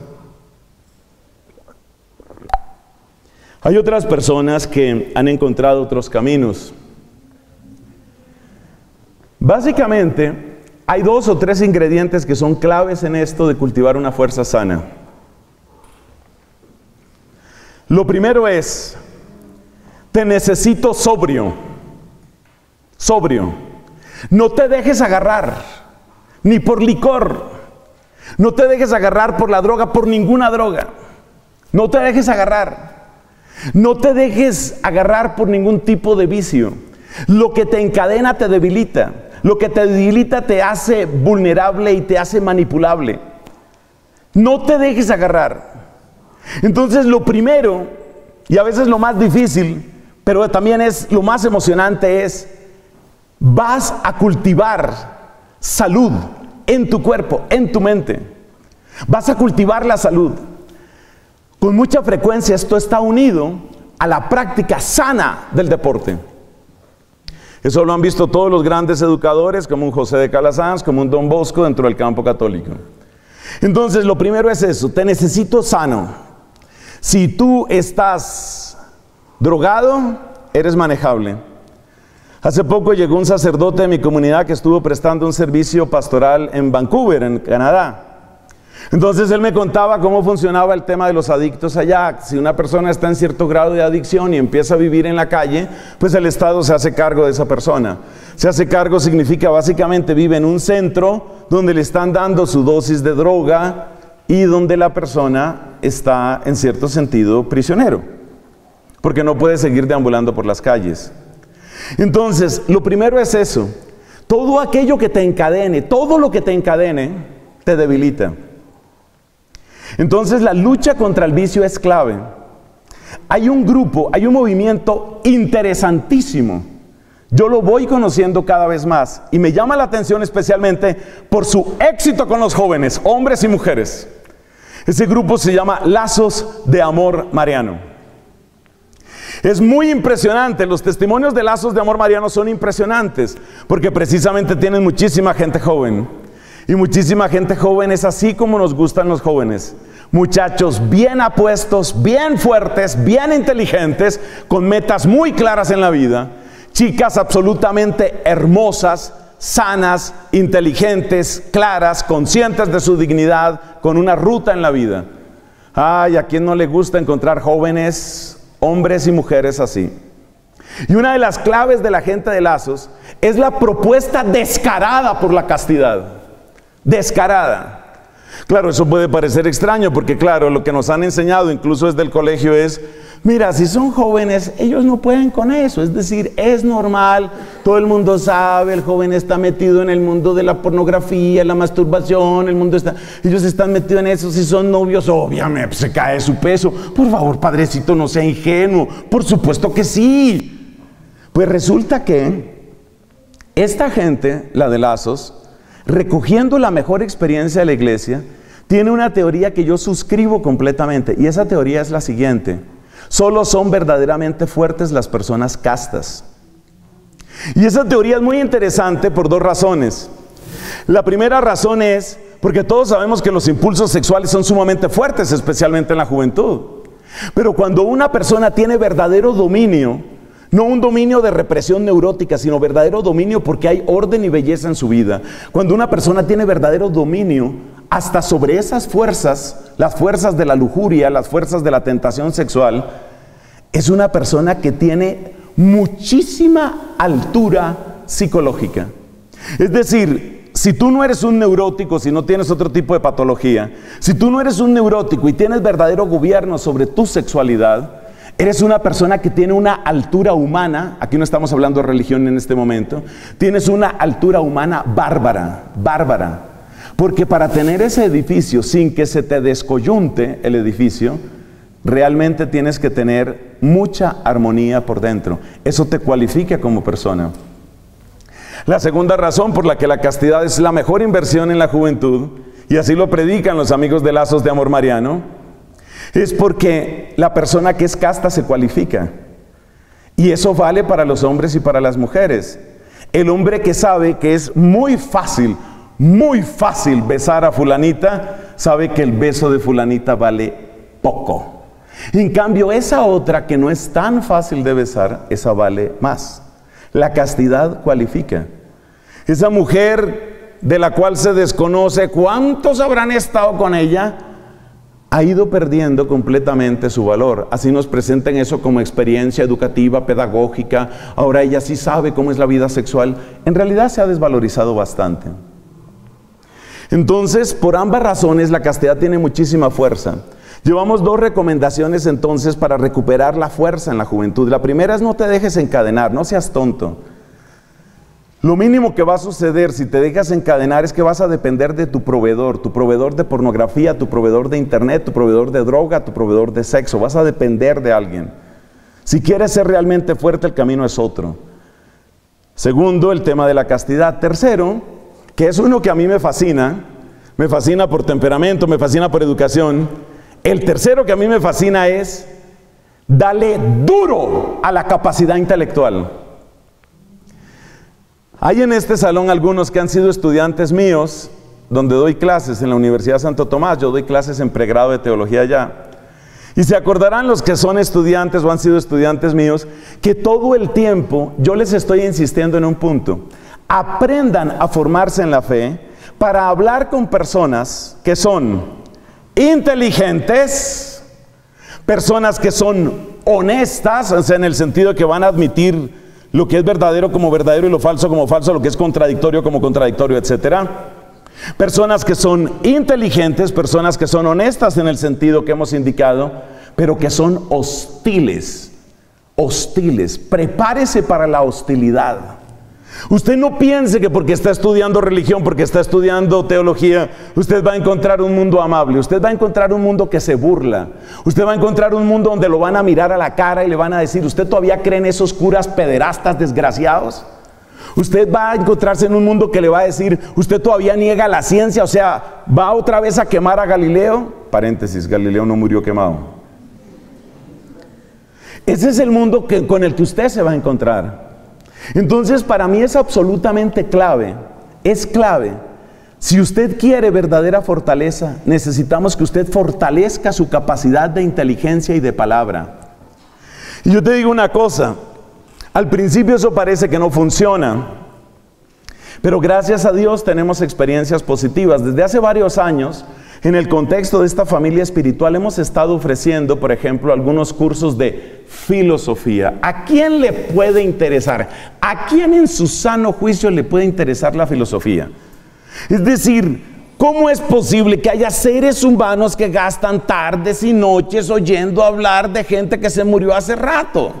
Hay otras personas que han encontrado otros caminos. Básicamente, hay dos o tres ingredientes que son claves en esto de cultivar una fuerza sana. Lo primero es: te necesito sobrio. Sobrio. No te dejes agarrar, ni por licor. No te dejes agarrar por la droga, por ninguna droga. No te dejes agarrar. No te dejes agarrar por ningún tipo de vicio. Lo que te encadena te debilita. Lo que te debilita te hace vulnerable y te hace manipulable. No te dejes agarrar. Entonces, lo primero, y a veces lo más difícil, pero también es lo más emocionante, es: vas a cultivar salud en tu cuerpo, en tu mente. Vas a cultivar la salud. Con mucha frecuencia esto está unido a la práctica sana del deporte. Eso lo han visto todos los grandes educadores, como un José de Calasanz, como un Don Bosco dentro del campo católico. Entonces, lo primero es eso: te necesito sano. Si tú estás drogado, eres manejable. Hace poco llegó un sacerdote de mi comunidad que estuvo prestando un servicio pastoral en Vancouver, en Canadá. Entonces él me contaba cómo funcionaba el tema de los adictos allá. Si una persona está en cierto grado de adicción y empieza a vivir en la calle, pues el Estado se hace cargo de esa persona. Se hace cargo significa básicamente vive en un centro donde le están dando su dosis de droga y donde la persona está en cierto sentido prisionero, porque no puede seguir deambulando por las calles. Entonces, lo primero es eso: todo aquello que te encadene, todo lo que te encadene, te debilita. Entonces, la lucha contra el vicio es clave. Hay un grupo, hay un movimiento interesantísimo. Yo lo voy conociendo cada vez más y me llama la atención especialmente por su éxito con los jóvenes, hombres y mujeres. Ese grupo se llama Lazos de Amor Mariano. Es muy impresionante, los testimonios de Lazos de Amor Mariano son impresionantes, porque precisamente tienen muchísima gente joven. Y muchísima gente joven es así como nos gustan los jóvenes. Muchachos bien apuestos, bien fuertes, bien inteligentes, con metas muy claras en la vida. Chicas absolutamente hermosas, sanas, inteligentes, claras, conscientes de su dignidad, con una ruta en la vida. Ay, ¿a quién no le gusta encontrar jóvenes, hombres y mujeres así? Y una de las claves de la gente de Lazos es la propuesta descarada por la castidad. Descarada. Claro, eso puede parecer extraño porque, claro, lo que nos han enseñado, incluso desde el colegio, es: mira, si son jóvenes, ellos no pueden con eso. Es decir, es normal, todo el mundo sabe, el joven está metido en el mundo de la pornografía, la masturbación, el mundo está, ellos están metidos en eso. Si son novios, obviamente pues, se cae su peso. Por favor, padrecito, no sea ingenuo. Por supuesto que sí. Pues resulta que esta gente, la de Lazos, recogiendo la mejor experiencia de la iglesia, tiene una teoría que yo suscribo completamente, y esa teoría es la siguiente: solo son verdaderamente fuertes las personas castas. Y esa teoría es muy interesante por dos razones. La primera razón es porque todos sabemos que los impulsos sexuales son sumamente fuertes, especialmente en la juventud. Pero cuando una persona tiene verdadero dominio, no un dominio de represión neurótica, sino verdadero dominio porque hay orden y belleza en su vida. Cuando una persona tiene verdadero dominio hasta sobre esas fuerzas, las fuerzas de la lujuria, las fuerzas de la tentación sexual, es una persona que tiene muchísima altura psicológica. Es decir, si tú no eres un neurótico, si no tienes otro tipo de patología, si tú no eres un neurótico y tienes verdadero gobierno sobre tu sexualidad, eres una persona que tiene una altura humana, aquí no estamos hablando de religión en este momento, tienes una altura humana bárbara, bárbara. Porque para tener ese edificio sin que se te descoyunte el edificio, realmente tienes que tener mucha armonía por dentro. Eso te cualifica como persona. La segunda razón por la que la castidad es la mejor inversión en la juventud, y así lo predican los amigos de Lazos de Amor Mariano, es porque la persona que es casta se cualifica. Y eso vale para los hombres y para las mujeres. El hombre que sabe que es muy fácil, muy fácil besar a fulanita, sabe que el beso de fulanita vale poco. En cambio, esa otra que no es tan fácil de besar, esa vale más. La castidad cualifica. Esa mujer de la cual se desconoce cuántos habrán estado con ella, ha ido perdiendo completamente su valor. Así nos presentan eso como experiencia educativa, pedagógica. Ahora ella sí sabe cómo es la vida sexual. En realidad se ha desvalorizado bastante. Entonces, por ambas razones, la castidad tiene muchísima fuerza. Llevamos dos recomendaciones entonces para recuperar la fuerza en la juventud. La primera es: no te dejes encadenar, no seas tonto. Lo mínimo que va a suceder si te dejas encadenar es que vas a depender de tu proveedor, tu proveedor de pornografía, tu proveedor de internet, tu proveedor de droga, tu proveedor de sexo. Vas a depender de alguien. Si quieres ser realmente fuerte, el camino es otro. Segundo, el tema de la castidad. Tercero, que es uno que a mí me fascina, me fascina por temperamento, me fascina por educación. El tercero que a mí me fascina es: dale duro a la capacidad intelectual. Hay en este salón algunos que han sido estudiantes míos, donde doy clases en la Universidad Santo Tomás. Yo doy clases en pregrado de teología allá. Y se acordarán los que son estudiantes o han sido estudiantes míos, que todo el tiempo yo les estoy insistiendo en un punto: aprendan a formarse en la fe para hablar con personas que son inteligentes, personas que son honestas, o sea, en el sentido que van a admitir lo que es verdadero como verdadero y lo falso como falso, lo que es contradictorio como contradictorio, etcétera. Personas que son inteligentes, personas que son honestas en el sentido que hemos indicado, pero que son hostiles, hostiles. Prepárese para la hostilidad. Usted no piense que porque está estudiando religión, porque está estudiando teología, usted va a encontrar un mundo amable. Usted va a encontrar un mundo que se burla. Usted va a encontrar un mundo donde lo van a mirar a la cara y le van a decir: ¿usted todavía cree en esos curas pederastas desgraciados? Usted va a encontrarse en un mundo que le va a decir: ¿usted todavía niega la ciencia? O sea, ¿va otra vez a quemar a Galileo? Paréntesis, Galileo no murió quemado. Ese es el mundo que, con el que usted se va a encontrar. Entonces, para mí es absolutamente clave, es clave Si usted quiere verdadera fortaleza, necesitamos que usted fortalezca su capacidad de inteligencia y de palabra. Y yo te digo una cosa, al principio eso parece que no funciona, pero gracias a Dios tenemos experiencias positivas. Desde hace varios años, en el contexto de esta familia espiritual, hemos estado ofreciendo, por ejemplo, algunos cursos de filosofía. ¿A quién le puede interesar? ¿A quién en su sano juicio le puede interesar la filosofía? Es decir, ¿cómo es posible que haya seres humanos que gastan tardes y noches oyendo hablar de gente que se murió hace rato?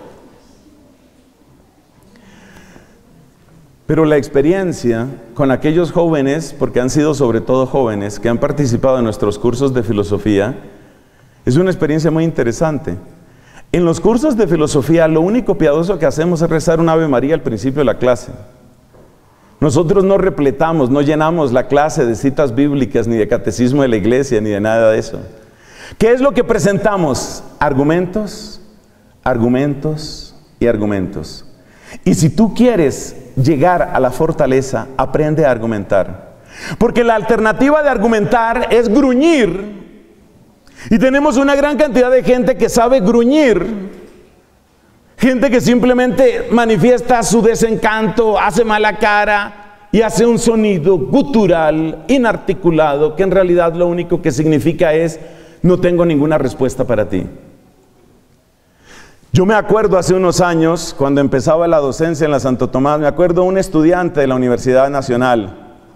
Pero la experiencia con aquellos jóvenes, porque han sido sobre todo jóvenes, que han participado en nuestros cursos de filosofía, es una experiencia muy interesante. En los cursos de filosofía, lo único piadoso que hacemos es rezar un Ave María al principio de la clase. Nosotros no repletamos, no llenamos la clase de citas bíblicas, ni de catecismo de la iglesia, ni de nada de eso. ¿Qué es lo que presentamos? Argumentos, argumentos y argumentos. Y si tú quieres llegar a la fortaleza, aprende a argumentar. Porque la alternativa de argumentar es gruñir. Y tenemos una gran cantidad de gente que sabe gruñir. Gente que simplemente manifiesta su desencanto, hace mala cara y hace un sonido gutural, inarticulado, que en realidad lo único que significa es: no tengo ninguna respuesta para ti. Yo me acuerdo hace unos años, cuando empezaba la docencia en la Santo Tomás, me acuerdo un estudiante de la Universidad Nacional.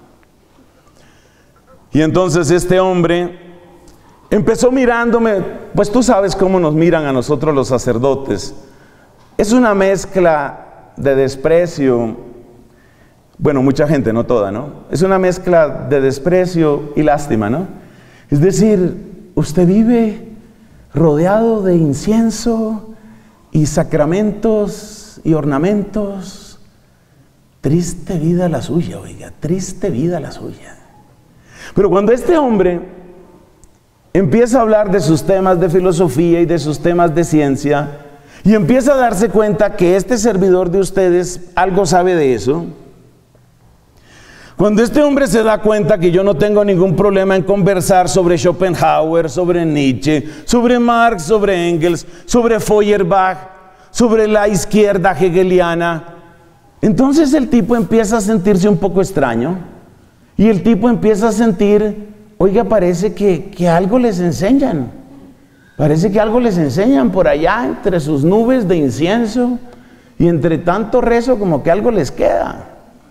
Y entonces este hombre empezó mirándome, pues tú sabes cómo nos miran a nosotros los sacerdotes. Es una mezcla de desprecio, bueno, mucha gente, no toda, ¿no? Es una mezcla de desprecio y lástima, ¿no? Es decir, usted vive rodeado de incienso y sacramentos y ornamentos. Triste vida la suya, oiga, triste vida la suya. Pero cuando este hombre empieza a hablar de sus temas de filosofía y de sus temas de ciencia, y empieza a darse cuenta que este servidor de ustedes algo sabe de eso, cuando este hombre se da cuenta que yo no tengo ningún problema en conversar sobre Schopenhauer, sobre Nietzsche, sobre Marx, sobre Engels, sobre Feuerbach, sobre la izquierda hegeliana, entonces el tipo empieza a sentirse un poco extraño, y el tipo empieza a sentir, oiga, parece que, que algo les enseñan, parece que algo les enseñan por allá entre sus nubes de incienso, y entre tanto rezo como que algo les queda.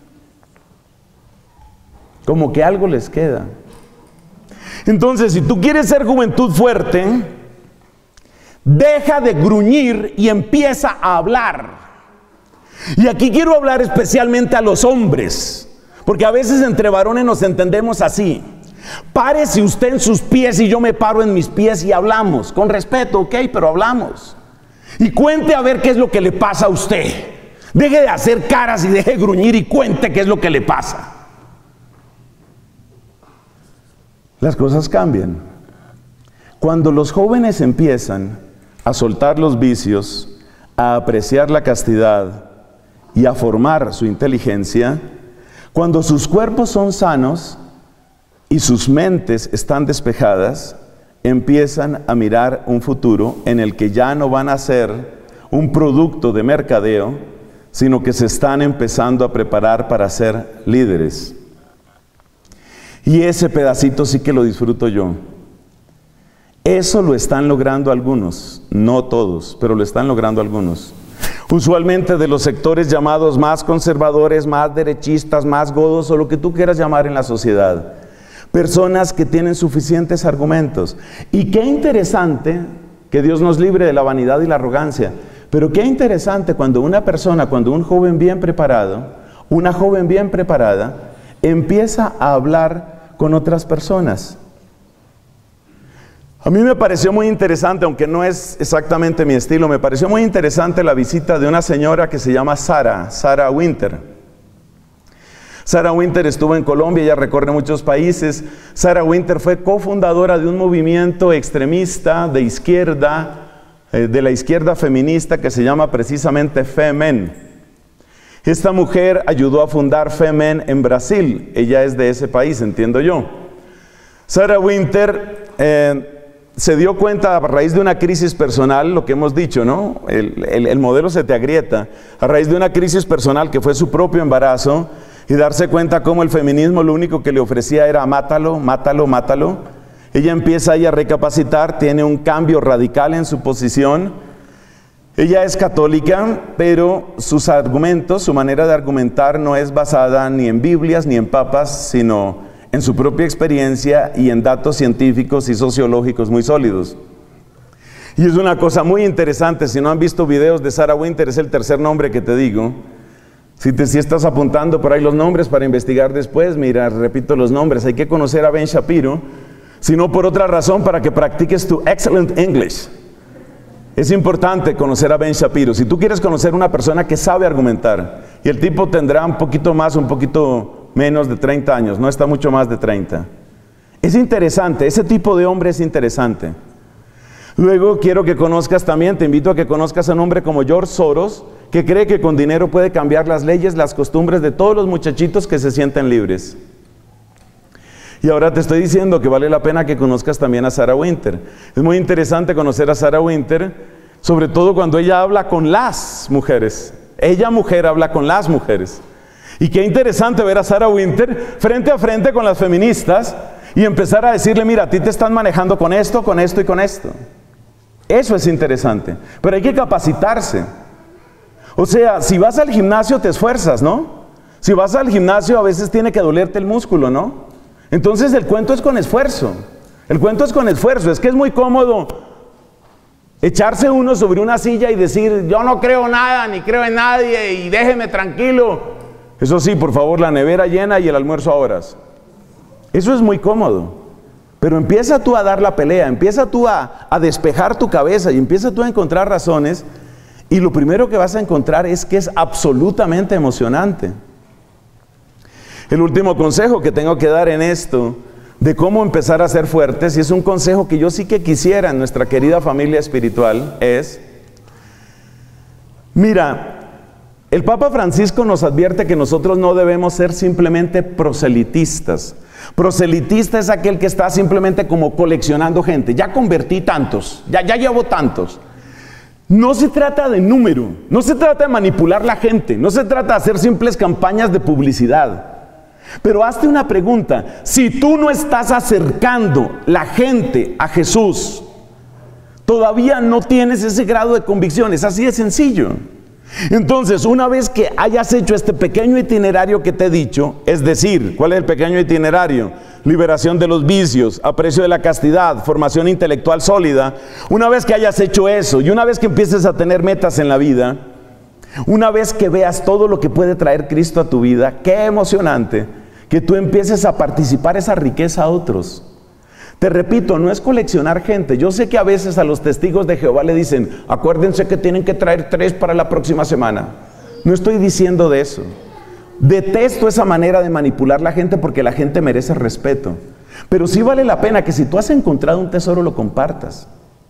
Como que algo les queda. Entonces, si tú quieres ser juventud fuerte, deja de gruñir y empieza a hablar. Y aquí quiero hablar especialmente a los hombres, porque a veces entre varones nos entendemos así: párese usted en sus pies y yo me paro en mis pies y hablamos, con respeto, ok, pero hablamos. Y cuente a ver qué es lo que le pasa a usted. Deje de hacer caras y deje de gruñir y cuente qué es lo que le pasa. Las cosas cambian. Cuando los jóvenes empiezan a soltar los vicios, a apreciar la castidad y a formar su inteligencia, cuando sus cuerpos son sanos y sus mentes están despejadas, empiezan a mirar un futuro en el que ya no van a ser un producto de mercadeo, sino que se están empezando a preparar para ser líderes. Y ese pedacito sí que lo disfruto yo. Eso lo están logrando algunos, no todos, pero lo están logrando algunos. Usualmente de los sectores llamados más conservadores, más derechistas, más godos, o lo que tú quieras llamar en la sociedad. Personas que tienen suficientes argumentos. Y qué interesante, que Dios nos libre de la vanidad y la arrogancia, pero qué interesante cuando una persona, cuando un joven bien preparado, una joven bien preparada, empieza a hablar con otras personas. A mí me pareció muy interesante, aunque no es exactamente mi estilo, me pareció muy interesante la visita de una señora que se llama Sarah, Sarah Winter. Sarah Winter estuvo en Colombia, ella recorre muchos países. Sarah Winter fue cofundadora de un movimiento extremista de izquierda, eh, de la izquierda feminista, que se llama precisamente Femen. Esta mujer ayudó a fundar Femen en Brasil. Ella es de ese país, entiendo yo. Sarah Winter eh, se dio cuenta a raíz de una crisis personal, lo que hemos dicho, ¿no? El, el, el modelo se te agrieta. A raíz de una crisis personal que fue su propio embarazo, y darse cuenta cómo el feminismo lo único que le ofrecía era mátalo, mátalo, mátalo. Ella empieza ahí a recapacitar, tiene un cambio radical en su posición. Ella es católica, pero sus argumentos, su manera de argumentar no es basada ni en Biblias ni en papas, sino en su propia experiencia y en datos científicos y sociológicos muy sólidos. Y es una cosa muy interesante, si no han visto videos de Sarah Winter, es el tercer nombre que te digo. Si, te, si estás apuntando por ahí los nombres para investigar después, mira, repito los nombres, hay que conocer a Ben Shapiro, sino por otra razón, para que practiques tu excellent English. Es importante conocer a Ben Shapiro. Si tú quieres conocer una persona que sabe argumentar, y el tipo tendrá un poquito más, un poquito menos de treinta años, no está mucho más de treinta. Es interesante, ese tipo de hombre es interesante. Luego quiero que conozcas también, te invito a que conozcas a un hombre como George Soros, que cree que con dinero puede cambiar las leyes, las costumbres de todos los muchachitos que se sienten libres. Y ahora te estoy diciendo que vale la pena que conozcas también a Sarah Winter. Es muy interesante conocer a Sarah Winter, sobre todo cuando ella habla con las mujeres. Ella, mujer, habla con las mujeres. Y qué interesante ver a Sarah Winter frente a frente con las feministas y empezar a decirle, mira, a ti te están manejando con esto, con esto y con esto. Eso es interesante. Pero hay que capacitarse. O sea, si vas al gimnasio te esfuerzas, ¿no? Si vas al gimnasio a veces tiene que dolerte el músculo, ¿no? Entonces el cuento es con esfuerzo. El cuento es con esfuerzo. Es que es muy cómodo echarse uno sobre una silla y decir, yo no creo nada, ni creo en nadie, y déjeme tranquilo. Eso sí, por favor, la nevera llena y el almuerzo a horas. Eso es muy cómodo. Pero empieza tú a dar la pelea, empieza tú a, a despejar tu cabeza y empieza tú a encontrar razones. Y lo primero que vas a encontrar es que es absolutamente emocionante. El último consejo que tengo que dar en esto, de cómo empezar a ser fuertes, y es un consejo que yo sí que quisiera en nuestra querida familia espiritual, es, mira, el Papa Francisco nos advierte que nosotros no debemos ser simplemente proselitistas. Proselitista es aquel que está simplemente como coleccionando gente. Ya convertí tantos, ya, ya llevo tantos. No se trata de número, no se trata de manipular la gente, no se trata de hacer simples campañas de publicidad. Pero hazte una pregunta, si tú no estás acercando la gente a Jesús, todavía no tienes ese grado de convicción, es así de sencillo. Entonces, una vez que hayas hecho este pequeño itinerario que te he dicho, es decir, ¿cuál es el pequeño itinerario? Liberación de los vicios, aprecio de la castidad, formación intelectual sólida. Una vez que hayas hecho eso y una vez que empieces a tener metas en la vida, una vez que veas todo lo que puede traer Cristo a tu vida, qué emocionante que tú empieces a participar esa riqueza a otros. Te repito, no es coleccionar gente. Yo sé que a veces a los testigos de Jehová le dicen, acuérdense que tienen que traer tres para la próxima semana. No estoy diciendo de eso. Detesto esa manera de manipular la gente porque la gente merece respeto. Pero sí vale la pena que si tú has encontrado un tesoro lo compartas.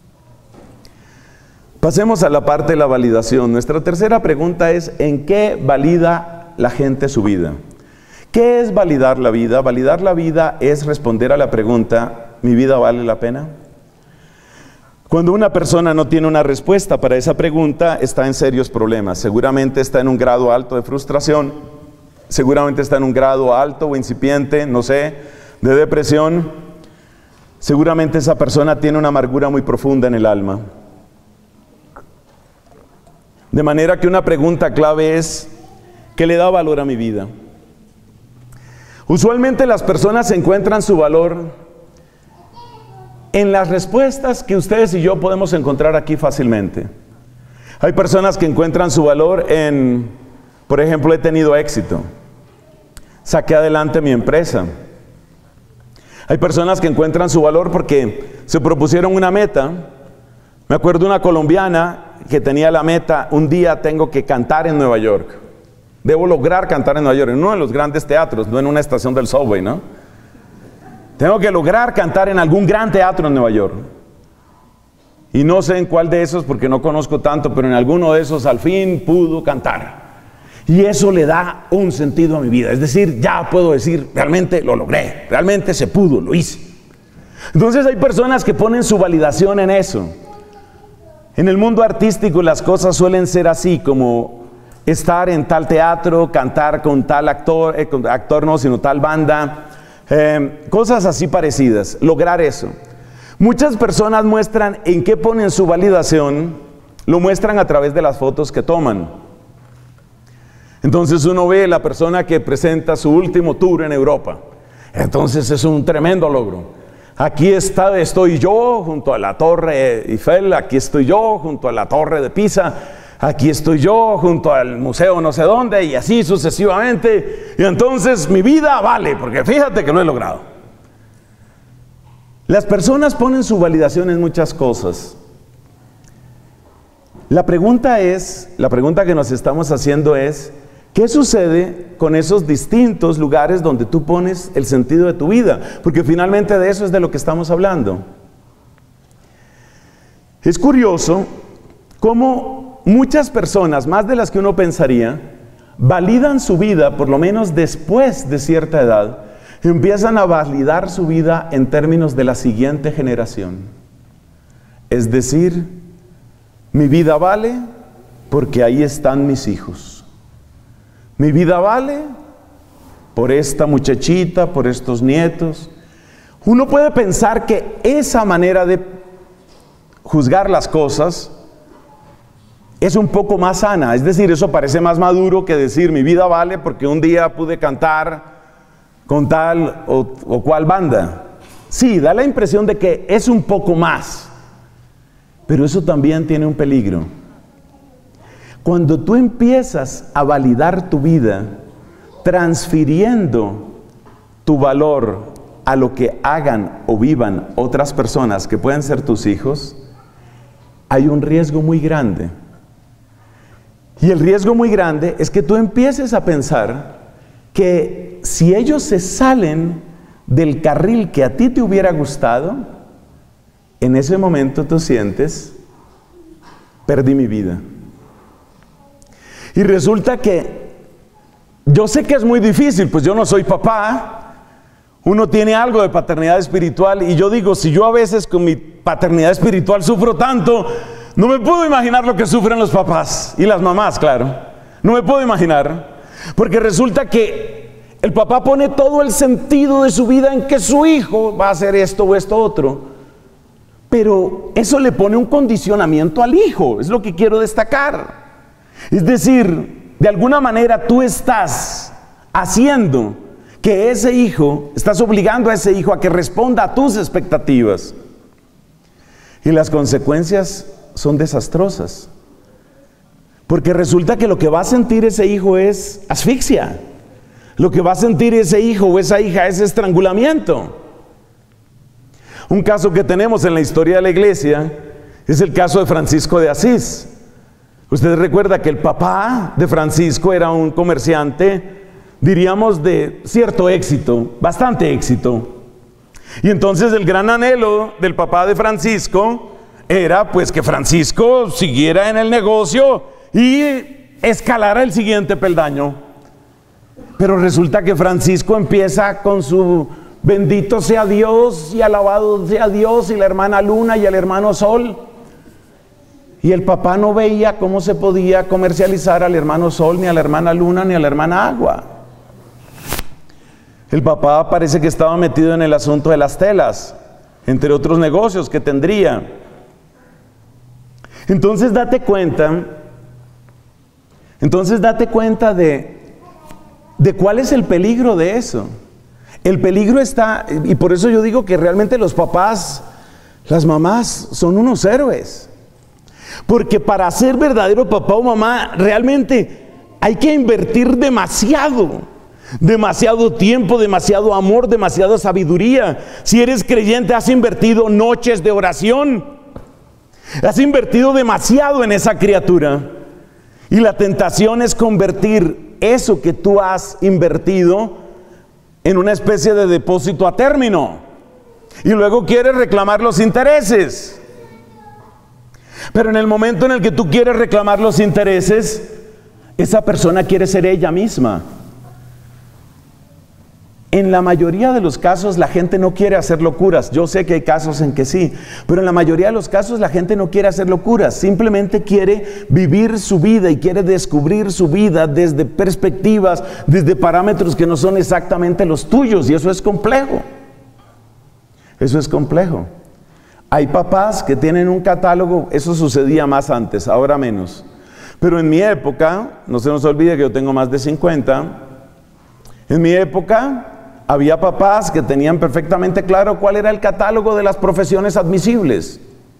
Pasemos a la parte de la validación. Nuestra tercera pregunta es, ¿en qué valida la gente su vida? ¿Qué es validar la vida? Validar la vida es responder a la pregunta, ¿mi vida vale la pena? Cuando una persona no tiene una respuesta para esa pregunta, está en serios problemas. Seguramente está en un grado alto de frustración, seguramente está en un grado alto o incipiente, no sé, de depresión. Seguramente esa persona tiene una amargura muy profunda en el alma. De manera que una pregunta clave es, ¿qué le da valor a mi vida? Usualmente las personas encuentran su valor en las respuestas que ustedes y yo podemos encontrar aquí fácilmente. Hay personas que encuentran su valor en, por ejemplo, he tenido éxito, saqué adelante mi empresa. Hay personas que encuentran su valor porque se propusieron una meta. Me acuerdo de una colombiana que tenía la meta, un día tengo que cantar en Nueva York. Debo lograr cantar en Nueva York, en uno de los grandes teatros, no en una estación del subway, ¿no? Tengo que lograr cantar en algún gran teatro en Nueva York. Y no sé en cuál de esos, porque no conozco tanto, pero en alguno de esos al fin pudo cantar. Y eso le da un sentido a mi vida. Es decir, ya puedo decir, realmente lo logré, realmente se pudo, lo hice. Entonces hay personas que ponen su validación en eso. En el mundo artístico las cosas suelen ser así, como estar en tal teatro, cantar con tal actor, eh, con actor no, sino tal banda, eh, cosas así parecidas, lograr eso. Muchas personas muestran en qué ponen su validación, lo muestran a través de las fotos que toman. Entonces uno ve la persona que presenta su último tour en Europa. Entonces es un tremendo logro. Aquí está, estoy yo junto a la Torre Eiffel, aquí estoy yo junto a la Torre de Pisa, aquí estoy yo junto al museo no sé dónde, y así sucesivamente. Y entonces mi vida vale, porque fíjate que lo he logrado. Las personas ponen su validación en muchas cosas. La pregunta es, la pregunta que nos estamos haciendo es, ¿qué sucede con esos distintos lugares donde tú pones el sentido de tu vida? Porque finalmente de eso es de lo que estamos hablando. Es curioso cómo muchas personas, más de las que uno pensaría, validan su vida, por lo menos después de cierta edad, empiezan a validar su vida en términos de la siguiente generación. Es decir, mi vida vale porque ahí están mis hijos. Mi vida vale por esta muchachita, por estos nietos. Uno puede pensar que esa manera de juzgar las cosas es un poco más sana. Es decir, eso parece más maduro que decir mi vida vale porque un día pude cantar con tal o, o cual banda. Sí, da la impresión de que es un poco más. Pero eso también tiene un peligro. Cuando tú empiezas a validar tu vida, transfiriendo tu valor a lo que hagan o vivan otras personas que pueden ser tus hijos, hay un riesgo muy grande. Y el riesgo muy grande es que tú empieces a pensar que si ellos se salen del carril que a ti te hubiera gustado, en ese momento tú sientes, perdí mi vida. Y resulta que, yo sé que es muy difícil, pues yo no soy papá, uno tiene algo de paternidad espiritual, y yo digo, si yo a veces con mi paternidad espiritual sufro tanto, no me puedo imaginar lo que sufren los papás, y las mamás, claro, no me puedo imaginar, porque resulta que el papá pone todo el sentido de su vida en que su hijo va a hacer esto o esto otro, pero eso le pone un condicionamiento al hijo, es lo que quiero destacar. Es decir, de alguna manera tú estás haciendo que ese hijo, estás obligando a ese hijo a que responda a tus expectativas. Y las consecuencias son desastrosas. Porque resulta que lo que va a sentir ese hijo es asfixia. Lo que va a sentir ese hijo o esa hija es estrangulamiento. Un caso que tenemos en la historia de la iglesia es el caso de Francisco de Asís. Usted recuerda que el papá de Francisco era un comerciante, diríamos, de cierto éxito, bastante éxito. Y entonces el gran anhelo del papá de Francisco era pues que Francisco siguiera en el negocio y escalara el siguiente peldaño. Pero resulta que Francisco empieza con su bendito sea Dios y alabado sea Dios y la hermana Luna y el hermano Sol. Y el papá no veía cómo se podía comercializar al hermano Sol, ni a la hermana Luna, ni a la hermana Agua. El papá parece que estaba metido en el asunto de las telas, entre otros negocios que tendría. Entonces date cuenta, entonces date cuenta de, de cuál es el peligro de eso. El peligro está, y por eso yo digo que realmente los papás, las mamás son unos héroes. Porque para ser verdadero papá o mamá realmente hay que invertir demasiado, demasiado tiempo, demasiado amor, demasiada sabiduría. Si eres creyente, has invertido noches de oración, has invertido demasiado en esa criatura. Y la tentación es convertir eso que tú has invertido en una especie de depósito a término. Y luego quieres reclamar los intereses. Pero en el momento en el que tú quieres reclamar los intereses, Esa persona quiere ser ella misma. En la mayoría de los casos la gente no quiere hacer locuras. Yo sé que hay casos en que sí, pero en la mayoría de los casos la gente no quiere hacer locuras. Simplemente quiere vivir su vida y quiere descubrir su vida desde perspectivas, desde parámetros que no son exactamente los tuyos. Y eso es complejo. Eso es complejo. Hay papás que tienen un catálogo, eso sucedía más antes, ahora menos. Pero en mi época, no se nos olvide que yo tengo más de cincuenta, en mi época había papás que tenían perfectamente claro cuál era el catálogo de las profesiones admisibles.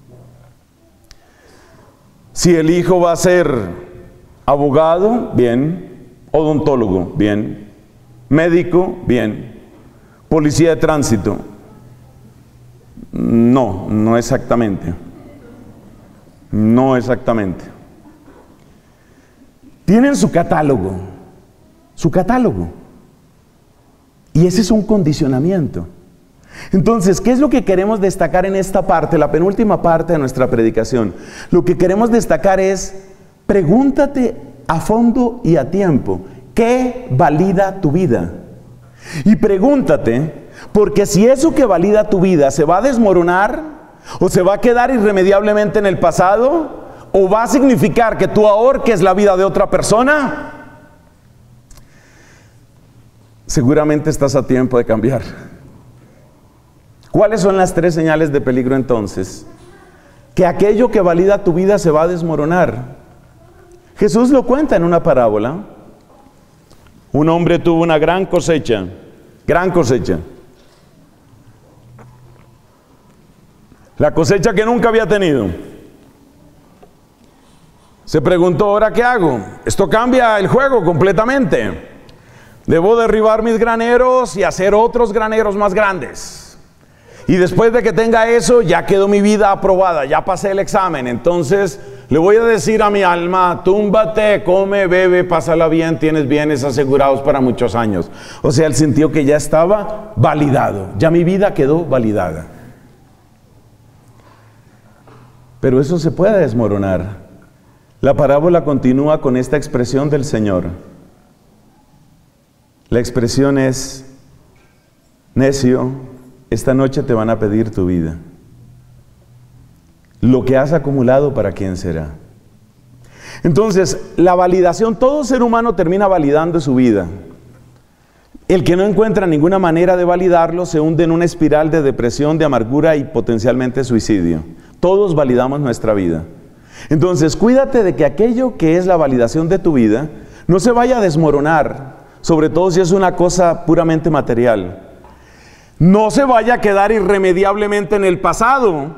Si el hijo va a ser abogado, bien. Odontólogo, bien. Médico, bien. Policía de tránsito. No, no exactamente. No exactamente. Tienen su catálogo. Su catálogo. Y ese es un condicionamiento. Entonces, ¿qué es lo que queremos destacar en esta parte, la penúltima parte de nuestra predicación? Lo que queremos destacar es, pregúntate a fondo y a tiempo, ¿qué valida tu vida? Y pregúntate, porque si eso que valida tu vida se va a desmoronar, o se va a quedar irremediablemente en el pasado, o va a significar que tú ahorques la vida de otra persona, seguramente estás a tiempo de cambiar. ¿Cuáles son las tres señales de peligro entonces? Que aquello que valida tu vida se va a desmoronar. Jesús lo cuenta en una parábola. Un hombre tuvo una gran cosecha, gran cosecha. La cosecha que nunca había tenido. Se preguntó, ¿ahora qué hago? Esto cambia el juego completamente. Debo derribar mis graneros y hacer otros graneros más grandes. Y después de que tenga eso, ya quedó mi vida aprobada, ya pasé el examen. Entonces le voy a decir a mi alma, túmbate, come, bebe, pásala bien, tienes bienes asegurados para muchos años. O sea, él sintió que ya estaba validado, ya mi vida quedó validada. Pero eso se puede desmoronar. La parábola continúa con esta expresión del Señor. La expresión es, necio, esta noche te van a pedir tu vida. Lo que has acumulado, ¿para quién será? Entonces, la validación, todo ser humano termina validando su vida. El que no encuentra ninguna manera de validarlo se hunde en una espiral de depresión, de amargura y potencialmente suicidio. Todos validamos nuestra vida. Entonces, cuídate de que aquello que es la validación de tu vida no se vaya a desmoronar, sobre todo si es una cosa puramente material. No se vaya a quedar irremediablemente en el pasado.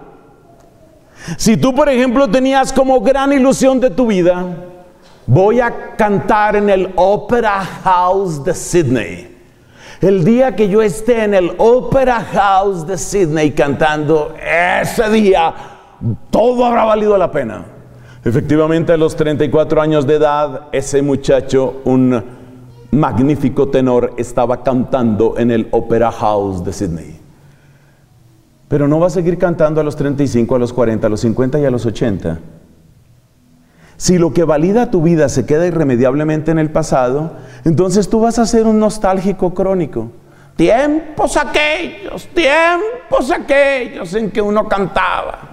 Si tú, por ejemplo, tenías como gran ilusión de tu vida, voy a cantar en el Opera House de Sydney. El día que yo esté en el Opera House de Sydney cantando, ese día todo habrá valido la pena. Efectivamente, a los treinta y cuatro años de edad, ese muchacho, un magnífico tenor, estaba cantando en el Opera House de Sydney. Pero no va a seguir cantando a los treinta y cinco, a los cuarenta, a los cincuenta y a los ochenta. Si lo que valida tu vida se queda irremediablemente en el pasado, entonces tú vas a ser un nostálgico crónico. Tiempos aquellos, tiempos aquellos en que uno cantaba.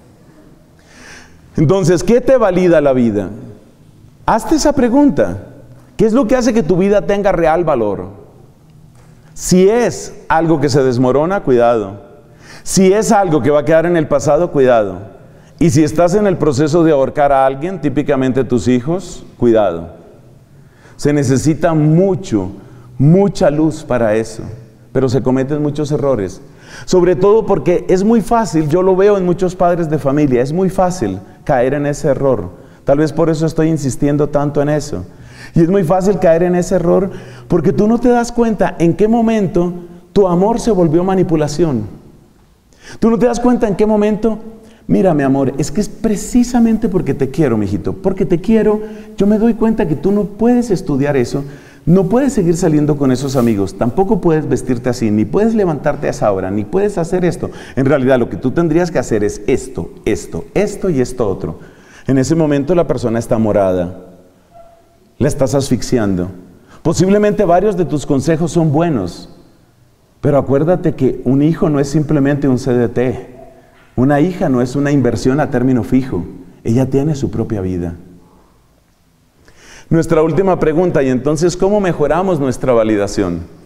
Entonces, ¿qué te valida la vida? Hazte esa pregunta. ¿Qué es lo que hace que tu vida tenga real valor? Si es algo que se desmorona, cuidado. Si es algo que va a quedar en el pasado, cuidado. Y si estás en el proceso de ahorcar a alguien, típicamente tus hijos, cuidado. Se necesita mucho, mucha luz para eso, pero se cometen muchos errores. Sobre todo porque es muy fácil, yo lo veo en muchos padres de familia, es muy fácil caer en ese error. Tal vez por eso estoy insistiendo tanto en eso. Y es muy fácil caer en ese error porque tú no te das cuenta en qué momento tu amor se volvió manipulación. Tú no te das cuenta en qué momento, mira mi amor, es que es precisamente porque te quiero, mijito, porque te quiero, yo me doy cuenta que tú no puedes estudiar eso, no puedes seguir saliendo con esos amigos, tampoco puedes vestirte así, ni puedes levantarte a esa hora, ni puedes hacer esto. En realidad lo que tú tendrías que hacer es esto, esto, esto y esto otro. En ese momento la persona está morada. la estás asfixiando. Posiblemente varios de tus consejos son buenos, pero acuérdate que un hijo no es simplemente un C D T. Una hija no es una inversión a término fijo. Ella tiene su propia vida. Nuestra última pregunta, y entonces, ¿cómo mejoramos nuestra validación?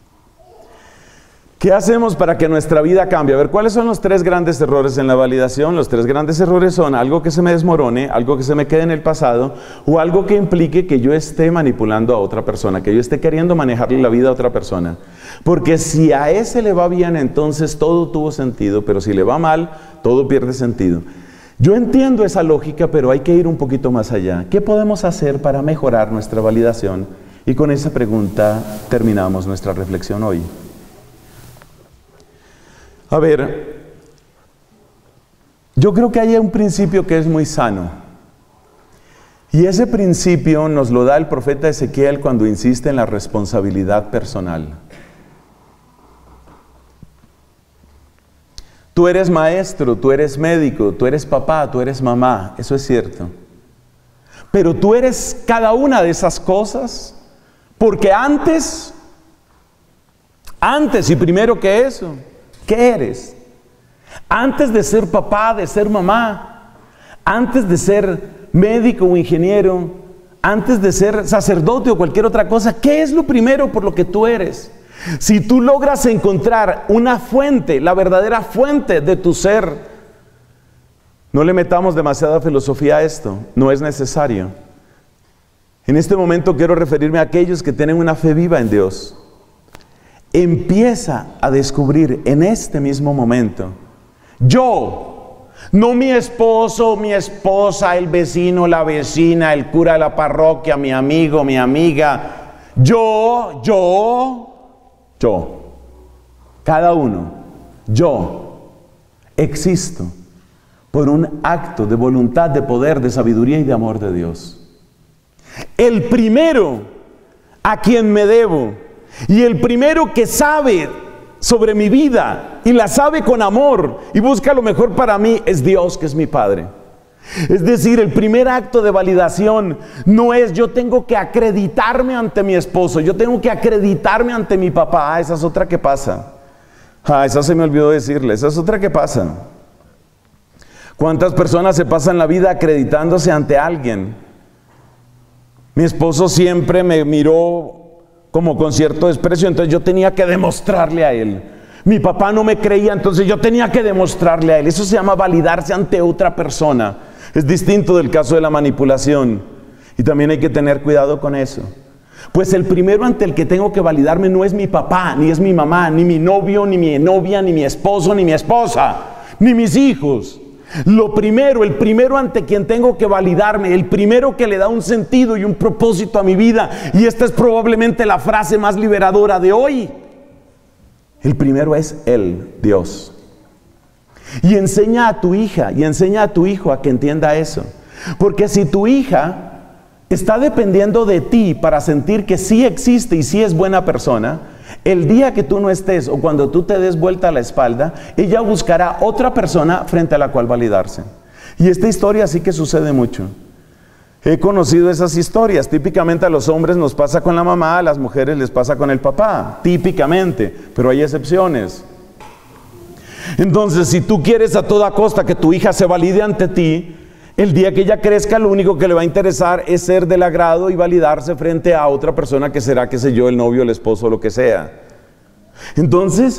¿Qué hacemos para que nuestra vida cambie? A ver, ¿cuáles son los tres grandes errores en la validación? Los tres grandes errores son algo que se me desmorone, algo que se me quede en el pasado, o algo que implique que yo esté manipulando a otra persona, que yo esté queriendo manejarle la vida a otra persona. Porque si a ese le va bien, entonces todo tuvo sentido, pero si le va mal, todo pierde sentido. Yo entiendo esa lógica, pero hay que ir un poquito más allá. ¿Qué podemos hacer para mejorar nuestra validación? Y con esa pregunta terminamos nuestra reflexión hoy. A ver, yo creo que hay un principio que es muy sano. Y ese principio nos lo da el profeta Ezequiel cuando insiste en la responsabilidad personal. Tú eres maestro, tú eres médico, tú eres papá, tú eres mamá, eso es cierto. Pero tú eres cada una de esas cosas, porque antes, antes y primero que eso, ¿qué eres? Antes de ser papá, de ser mamá, antes de ser médico o ingeniero, antes de ser sacerdote o cualquier otra cosa, ¿qué es lo primero por lo que tú eres? Si tú logras encontrar una fuente, la verdadera fuente de tu ser, no le metamos demasiada filosofía a esto, no es necesario. En este momento quiero referirme a aquellos que tienen una fe viva en Dios. Empieza a descubrir en este mismo momento, yo, no mi esposo, mi esposa, el vecino, la vecina, el cura de la parroquia, mi amigo, mi amiga, yo, yo, yo, cada uno, yo, existo por un acto de voluntad, de poder, de sabiduría y de amor de Dios. El primero a quien me debo y el primero que sabe sobre mi vida y la sabe con amor y busca lo mejor para mí es Dios, que es mi Padre. Es decir, el primer acto de validación no es yo tengo que acreditarme ante mi esposo, yo tengo que acreditarme ante mi papá. Ah, esa es otra que pasa. Ah, esa se me olvidó decirle, esa es otra que pasa. ¿Cuántas personas se pasan la vida acreditándose ante alguien? Mi esposo siempre me miró como con cierto desprecio, entonces yo tenía que demostrarle a él. Mi papá no me creía, entonces yo tenía que demostrarle a él. Eso se llama validarse ante otra persona. Es distinto del caso de la manipulación. Y también hay que tener cuidado con eso. Pues el primero ante el que tengo que validarme no es mi papá, ni es mi mamá, ni mi novio, ni mi novia, ni mi esposo, ni mi esposa, ni mis hijos. Lo primero, el primero ante quien tengo que validarme, el primero que le da un sentido y un propósito a mi vida, y esta es probablemente la frase más liberadora de hoy, el primero es Él, Dios. Y enseña a tu hija y enseña a tu hijo a que entienda eso, porque si tu hija está dependiendo de ti para sentir que sí existe y sí es buena persona, el día que tú no estés o cuando tú te des vuelta a la espalda, ella buscará otra persona frente a la cual validarse. Y esta historia sí que sucede mucho. He conocido esas historias. Típicamente a los hombres nos pasa con la mamá, a las mujeres les pasa con el papá. Típicamente, pero hay excepciones. Entonces, si tú quieres a toda costa que tu hija se valide ante ti, el día que ella crezca, lo único que le va a interesar es ser del agrado y validarse frente a otra persona que será, qué sé yo, el novio, el esposo, lo que sea. Entonces,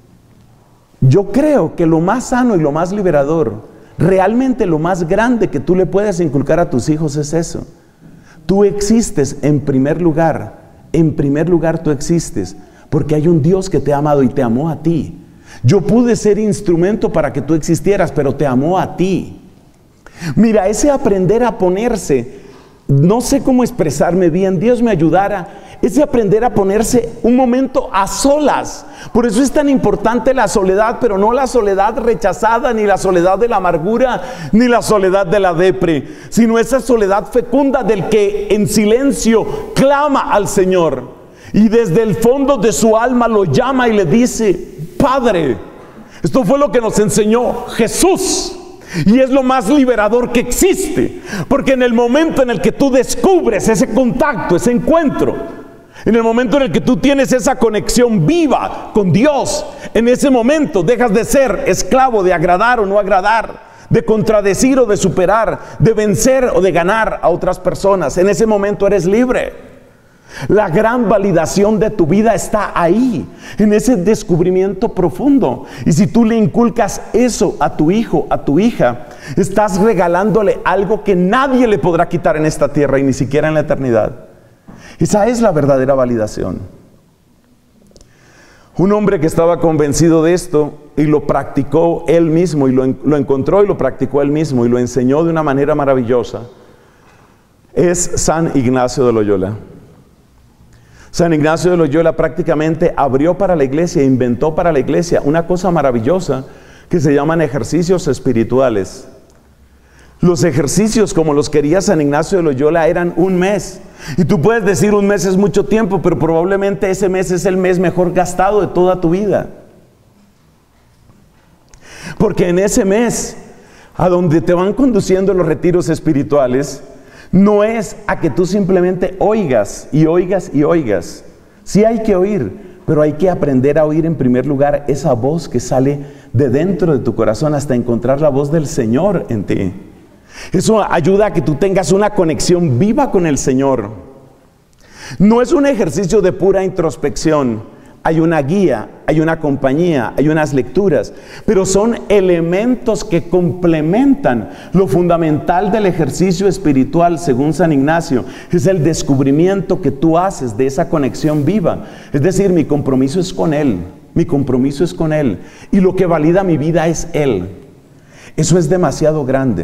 yo creo que lo más sano y lo más liberador, realmente lo más grande que tú le puedes inculcar a tus hijos es eso. Tú existes en primer lugar, en primer lugar tú existes, porque hay un Dios que te ha amado y te amó a ti. Yo pude ser instrumento para que tú existieras, pero te amó a ti. Mira, ese aprender a ponerse, no sé cómo expresarme bien, Dios me ayudara, ese aprender a ponerse un momento a solas. Por eso es tan importante la soledad, pero no la soledad rechazada, ni la soledad de la amargura, ni la soledad de la depre, sino esa soledad fecunda del que en silencio clama al Señor y desde el fondo de su alma lo llama y le dice, Padre. Esto fue lo que nos enseñó Jesús. Y es lo más liberador que existe, porque en el momento en el que tú descubres ese contacto, ese encuentro, en el momento en el que tú tienes esa conexión viva con Dios, en ese momento dejas de ser esclavo de agradar o no agradar, de contradecir o de superar, de vencer o de ganar a otras personas. En ese momento eres libre. La gran validación de tu vida está ahí, en ese descubrimiento profundo. Y si tú le inculcas eso a tu hijo, a tu hija, estás regalándole algo que nadie le podrá quitar en esta tierra y ni siquiera en la eternidad. Esa es la verdadera validación. Un hombre que estaba convencido de esto y lo practicó él mismo, y lo, lo encontró y lo practicó él mismo y lo enseñó de una manera maravillosa, es San Ignacio de Loyola. San Ignacio de Loyola prácticamente abrió para la iglesia, inventó para la iglesia una cosa maravillosa que se llaman ejercicios espirituales. Los ejercicios como los quería San Ignacio de Loyola eran un mes. Y tú puedes decir un mes es mucho tiempo, pero probablemente ese mes es el mes mejor gastado de toda tu vida. Porque en ese mes, a donde te van conduciendo los retiros espirituales, no es a que tú simplemente oigas y oigas y oigas. Sí hay que oír, pero hay que aprender a oír en primer lugar esa voz que sale de dentro de tu corazón hasta encontrar la voz del Señor en ti. Eso ayuda a que tú tengas una conexión viva con el Señor. No es un ejercicio de pura introspección. Hay una guía, hay una compañía, hay unas lecturas, pero son elementos que complementan lo fundamental del ejercicio espiritual, según San Ignacio. Es el descubrimiento que tú haces de esa conexión viva. Es decir, mi compromiso es con Él, mi compromiso es con Él, y lo que valida mi vida es Él. Eso es demasiado grande.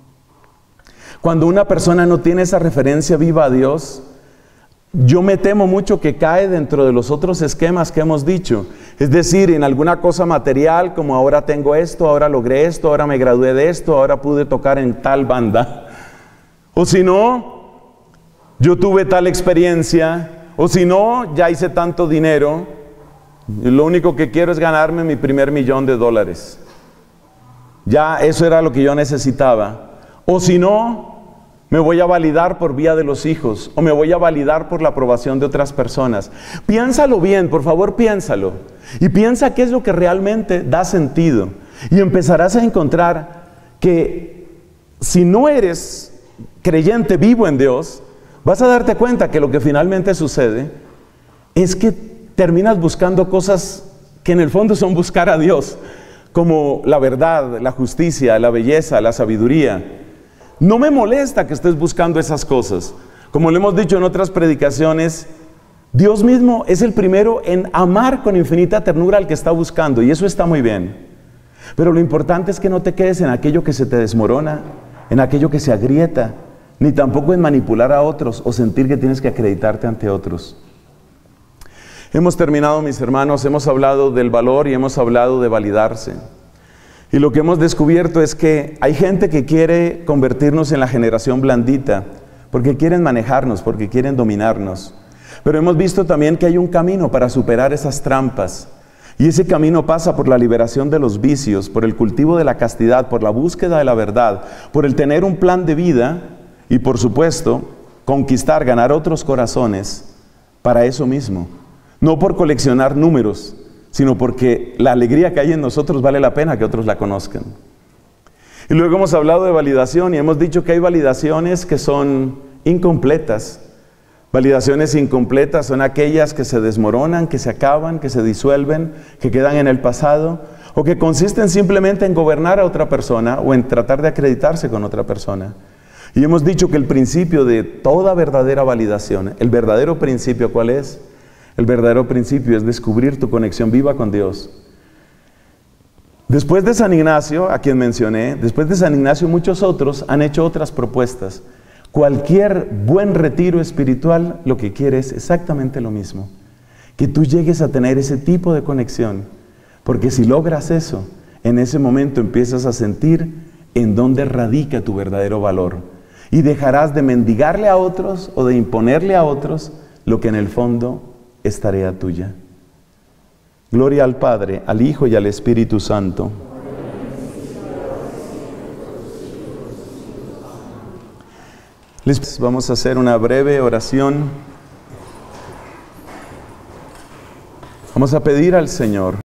Cuando una persona no tiene esa referencia viva a Dios, yo me temo mucho que cae dentro de los otros esquemas que hemos dicho. Es decir, en alguna cosa material, como ahora tengo esto, ahora logré esto, ahora me gradué de esto, ahora pude tocar en tal banda. O si no, yo tuve tal experiencia. O si no, ya hice tanto dinero. Y lo único que quiero es ganarme mi primer millón de dólares. Ya eso era lo que yo necesitaba. O si no, me voy a validar por vía de los hijos, o me voy a validar por la aprobación de otras personas. Piénsalo bien, por favor, piénsalo. Y piensa qué es lo que realmente da sentido. Y empezarás a encontrar que si no eres creyente vivo en Dios, vas a darte cuenta que lo que finalmente sucede es que terminas buscando cosas que en el fondo son buscar a Dios, como la verdad, la justicia, la belleza, la sabiduría. No me molesta que estés buscando esas cosas. Como lo hemos dicho en otras predicaciones, Dios mismo es el primero en amar con infinita ternura al que está buscando, y eso está muy bien. Pero lo importante es que no te quedes en aquello que se te desmorona, en aquello que se agrieta, ni tampoco en manipular a otros o sentir que tienes que acreditarte ante otros. Hemos terminado, mis hermanos, hemos hablado del valor y hemos hablado de validarse. Y lo que hemos descubierto es que hay gente que quiere convertirnos en la generación blandita, porque quieren manejarnos, porque quieren dominarnos. Pero hemos visto también que hay un camino para superar esas trampas. Y ese camino pasa por la liberación de los vicios, por el cultivo de la castidad, por la búsqueda de la verdad, por el tener un plan de vida y, por supuesto, conquistar, ganar otros corazones para eso mismo. No por coleccionar números, sino porque la alegría que hay en nosotros vale la pena que otros la conozcan. Y luego hemos hablado de validación y hemos dicho que hay validaciones que son incompletas. Validaciones incompletas son aquellas que se desmoronan, que se acaban, que se disuelven, que quedan en el pasado, o que consisten simplemente en gobernar a otra persona o en tratar de acreditarse con otra persona. Y hemos dicho que el principio de toda verdadera validación, el verdadero principio, ¿cuál es? El verdadero principio es descubrir tu conexión viva con Dios. Después de San Ignacio, a quien mencioné, después de San Ignacio muchos otros han hecho otras propuestas. Cualquier buen retiro espiritual lo que quiere es exactamente lo mismo. Que tú llegues a tener ese tipo de conexión. Porque si logras eso, en ese momento empiezas a sentir en dónde radica tu verdadero valor. Y dejarás de mendigarle a otros o de imponerle a otros lo que en el fondo es tarea tuya. Gloria al Padre, al Hijo y al Espíritu Santo. Les vamos a hacer una breve oración. Vamos a pedir al Señor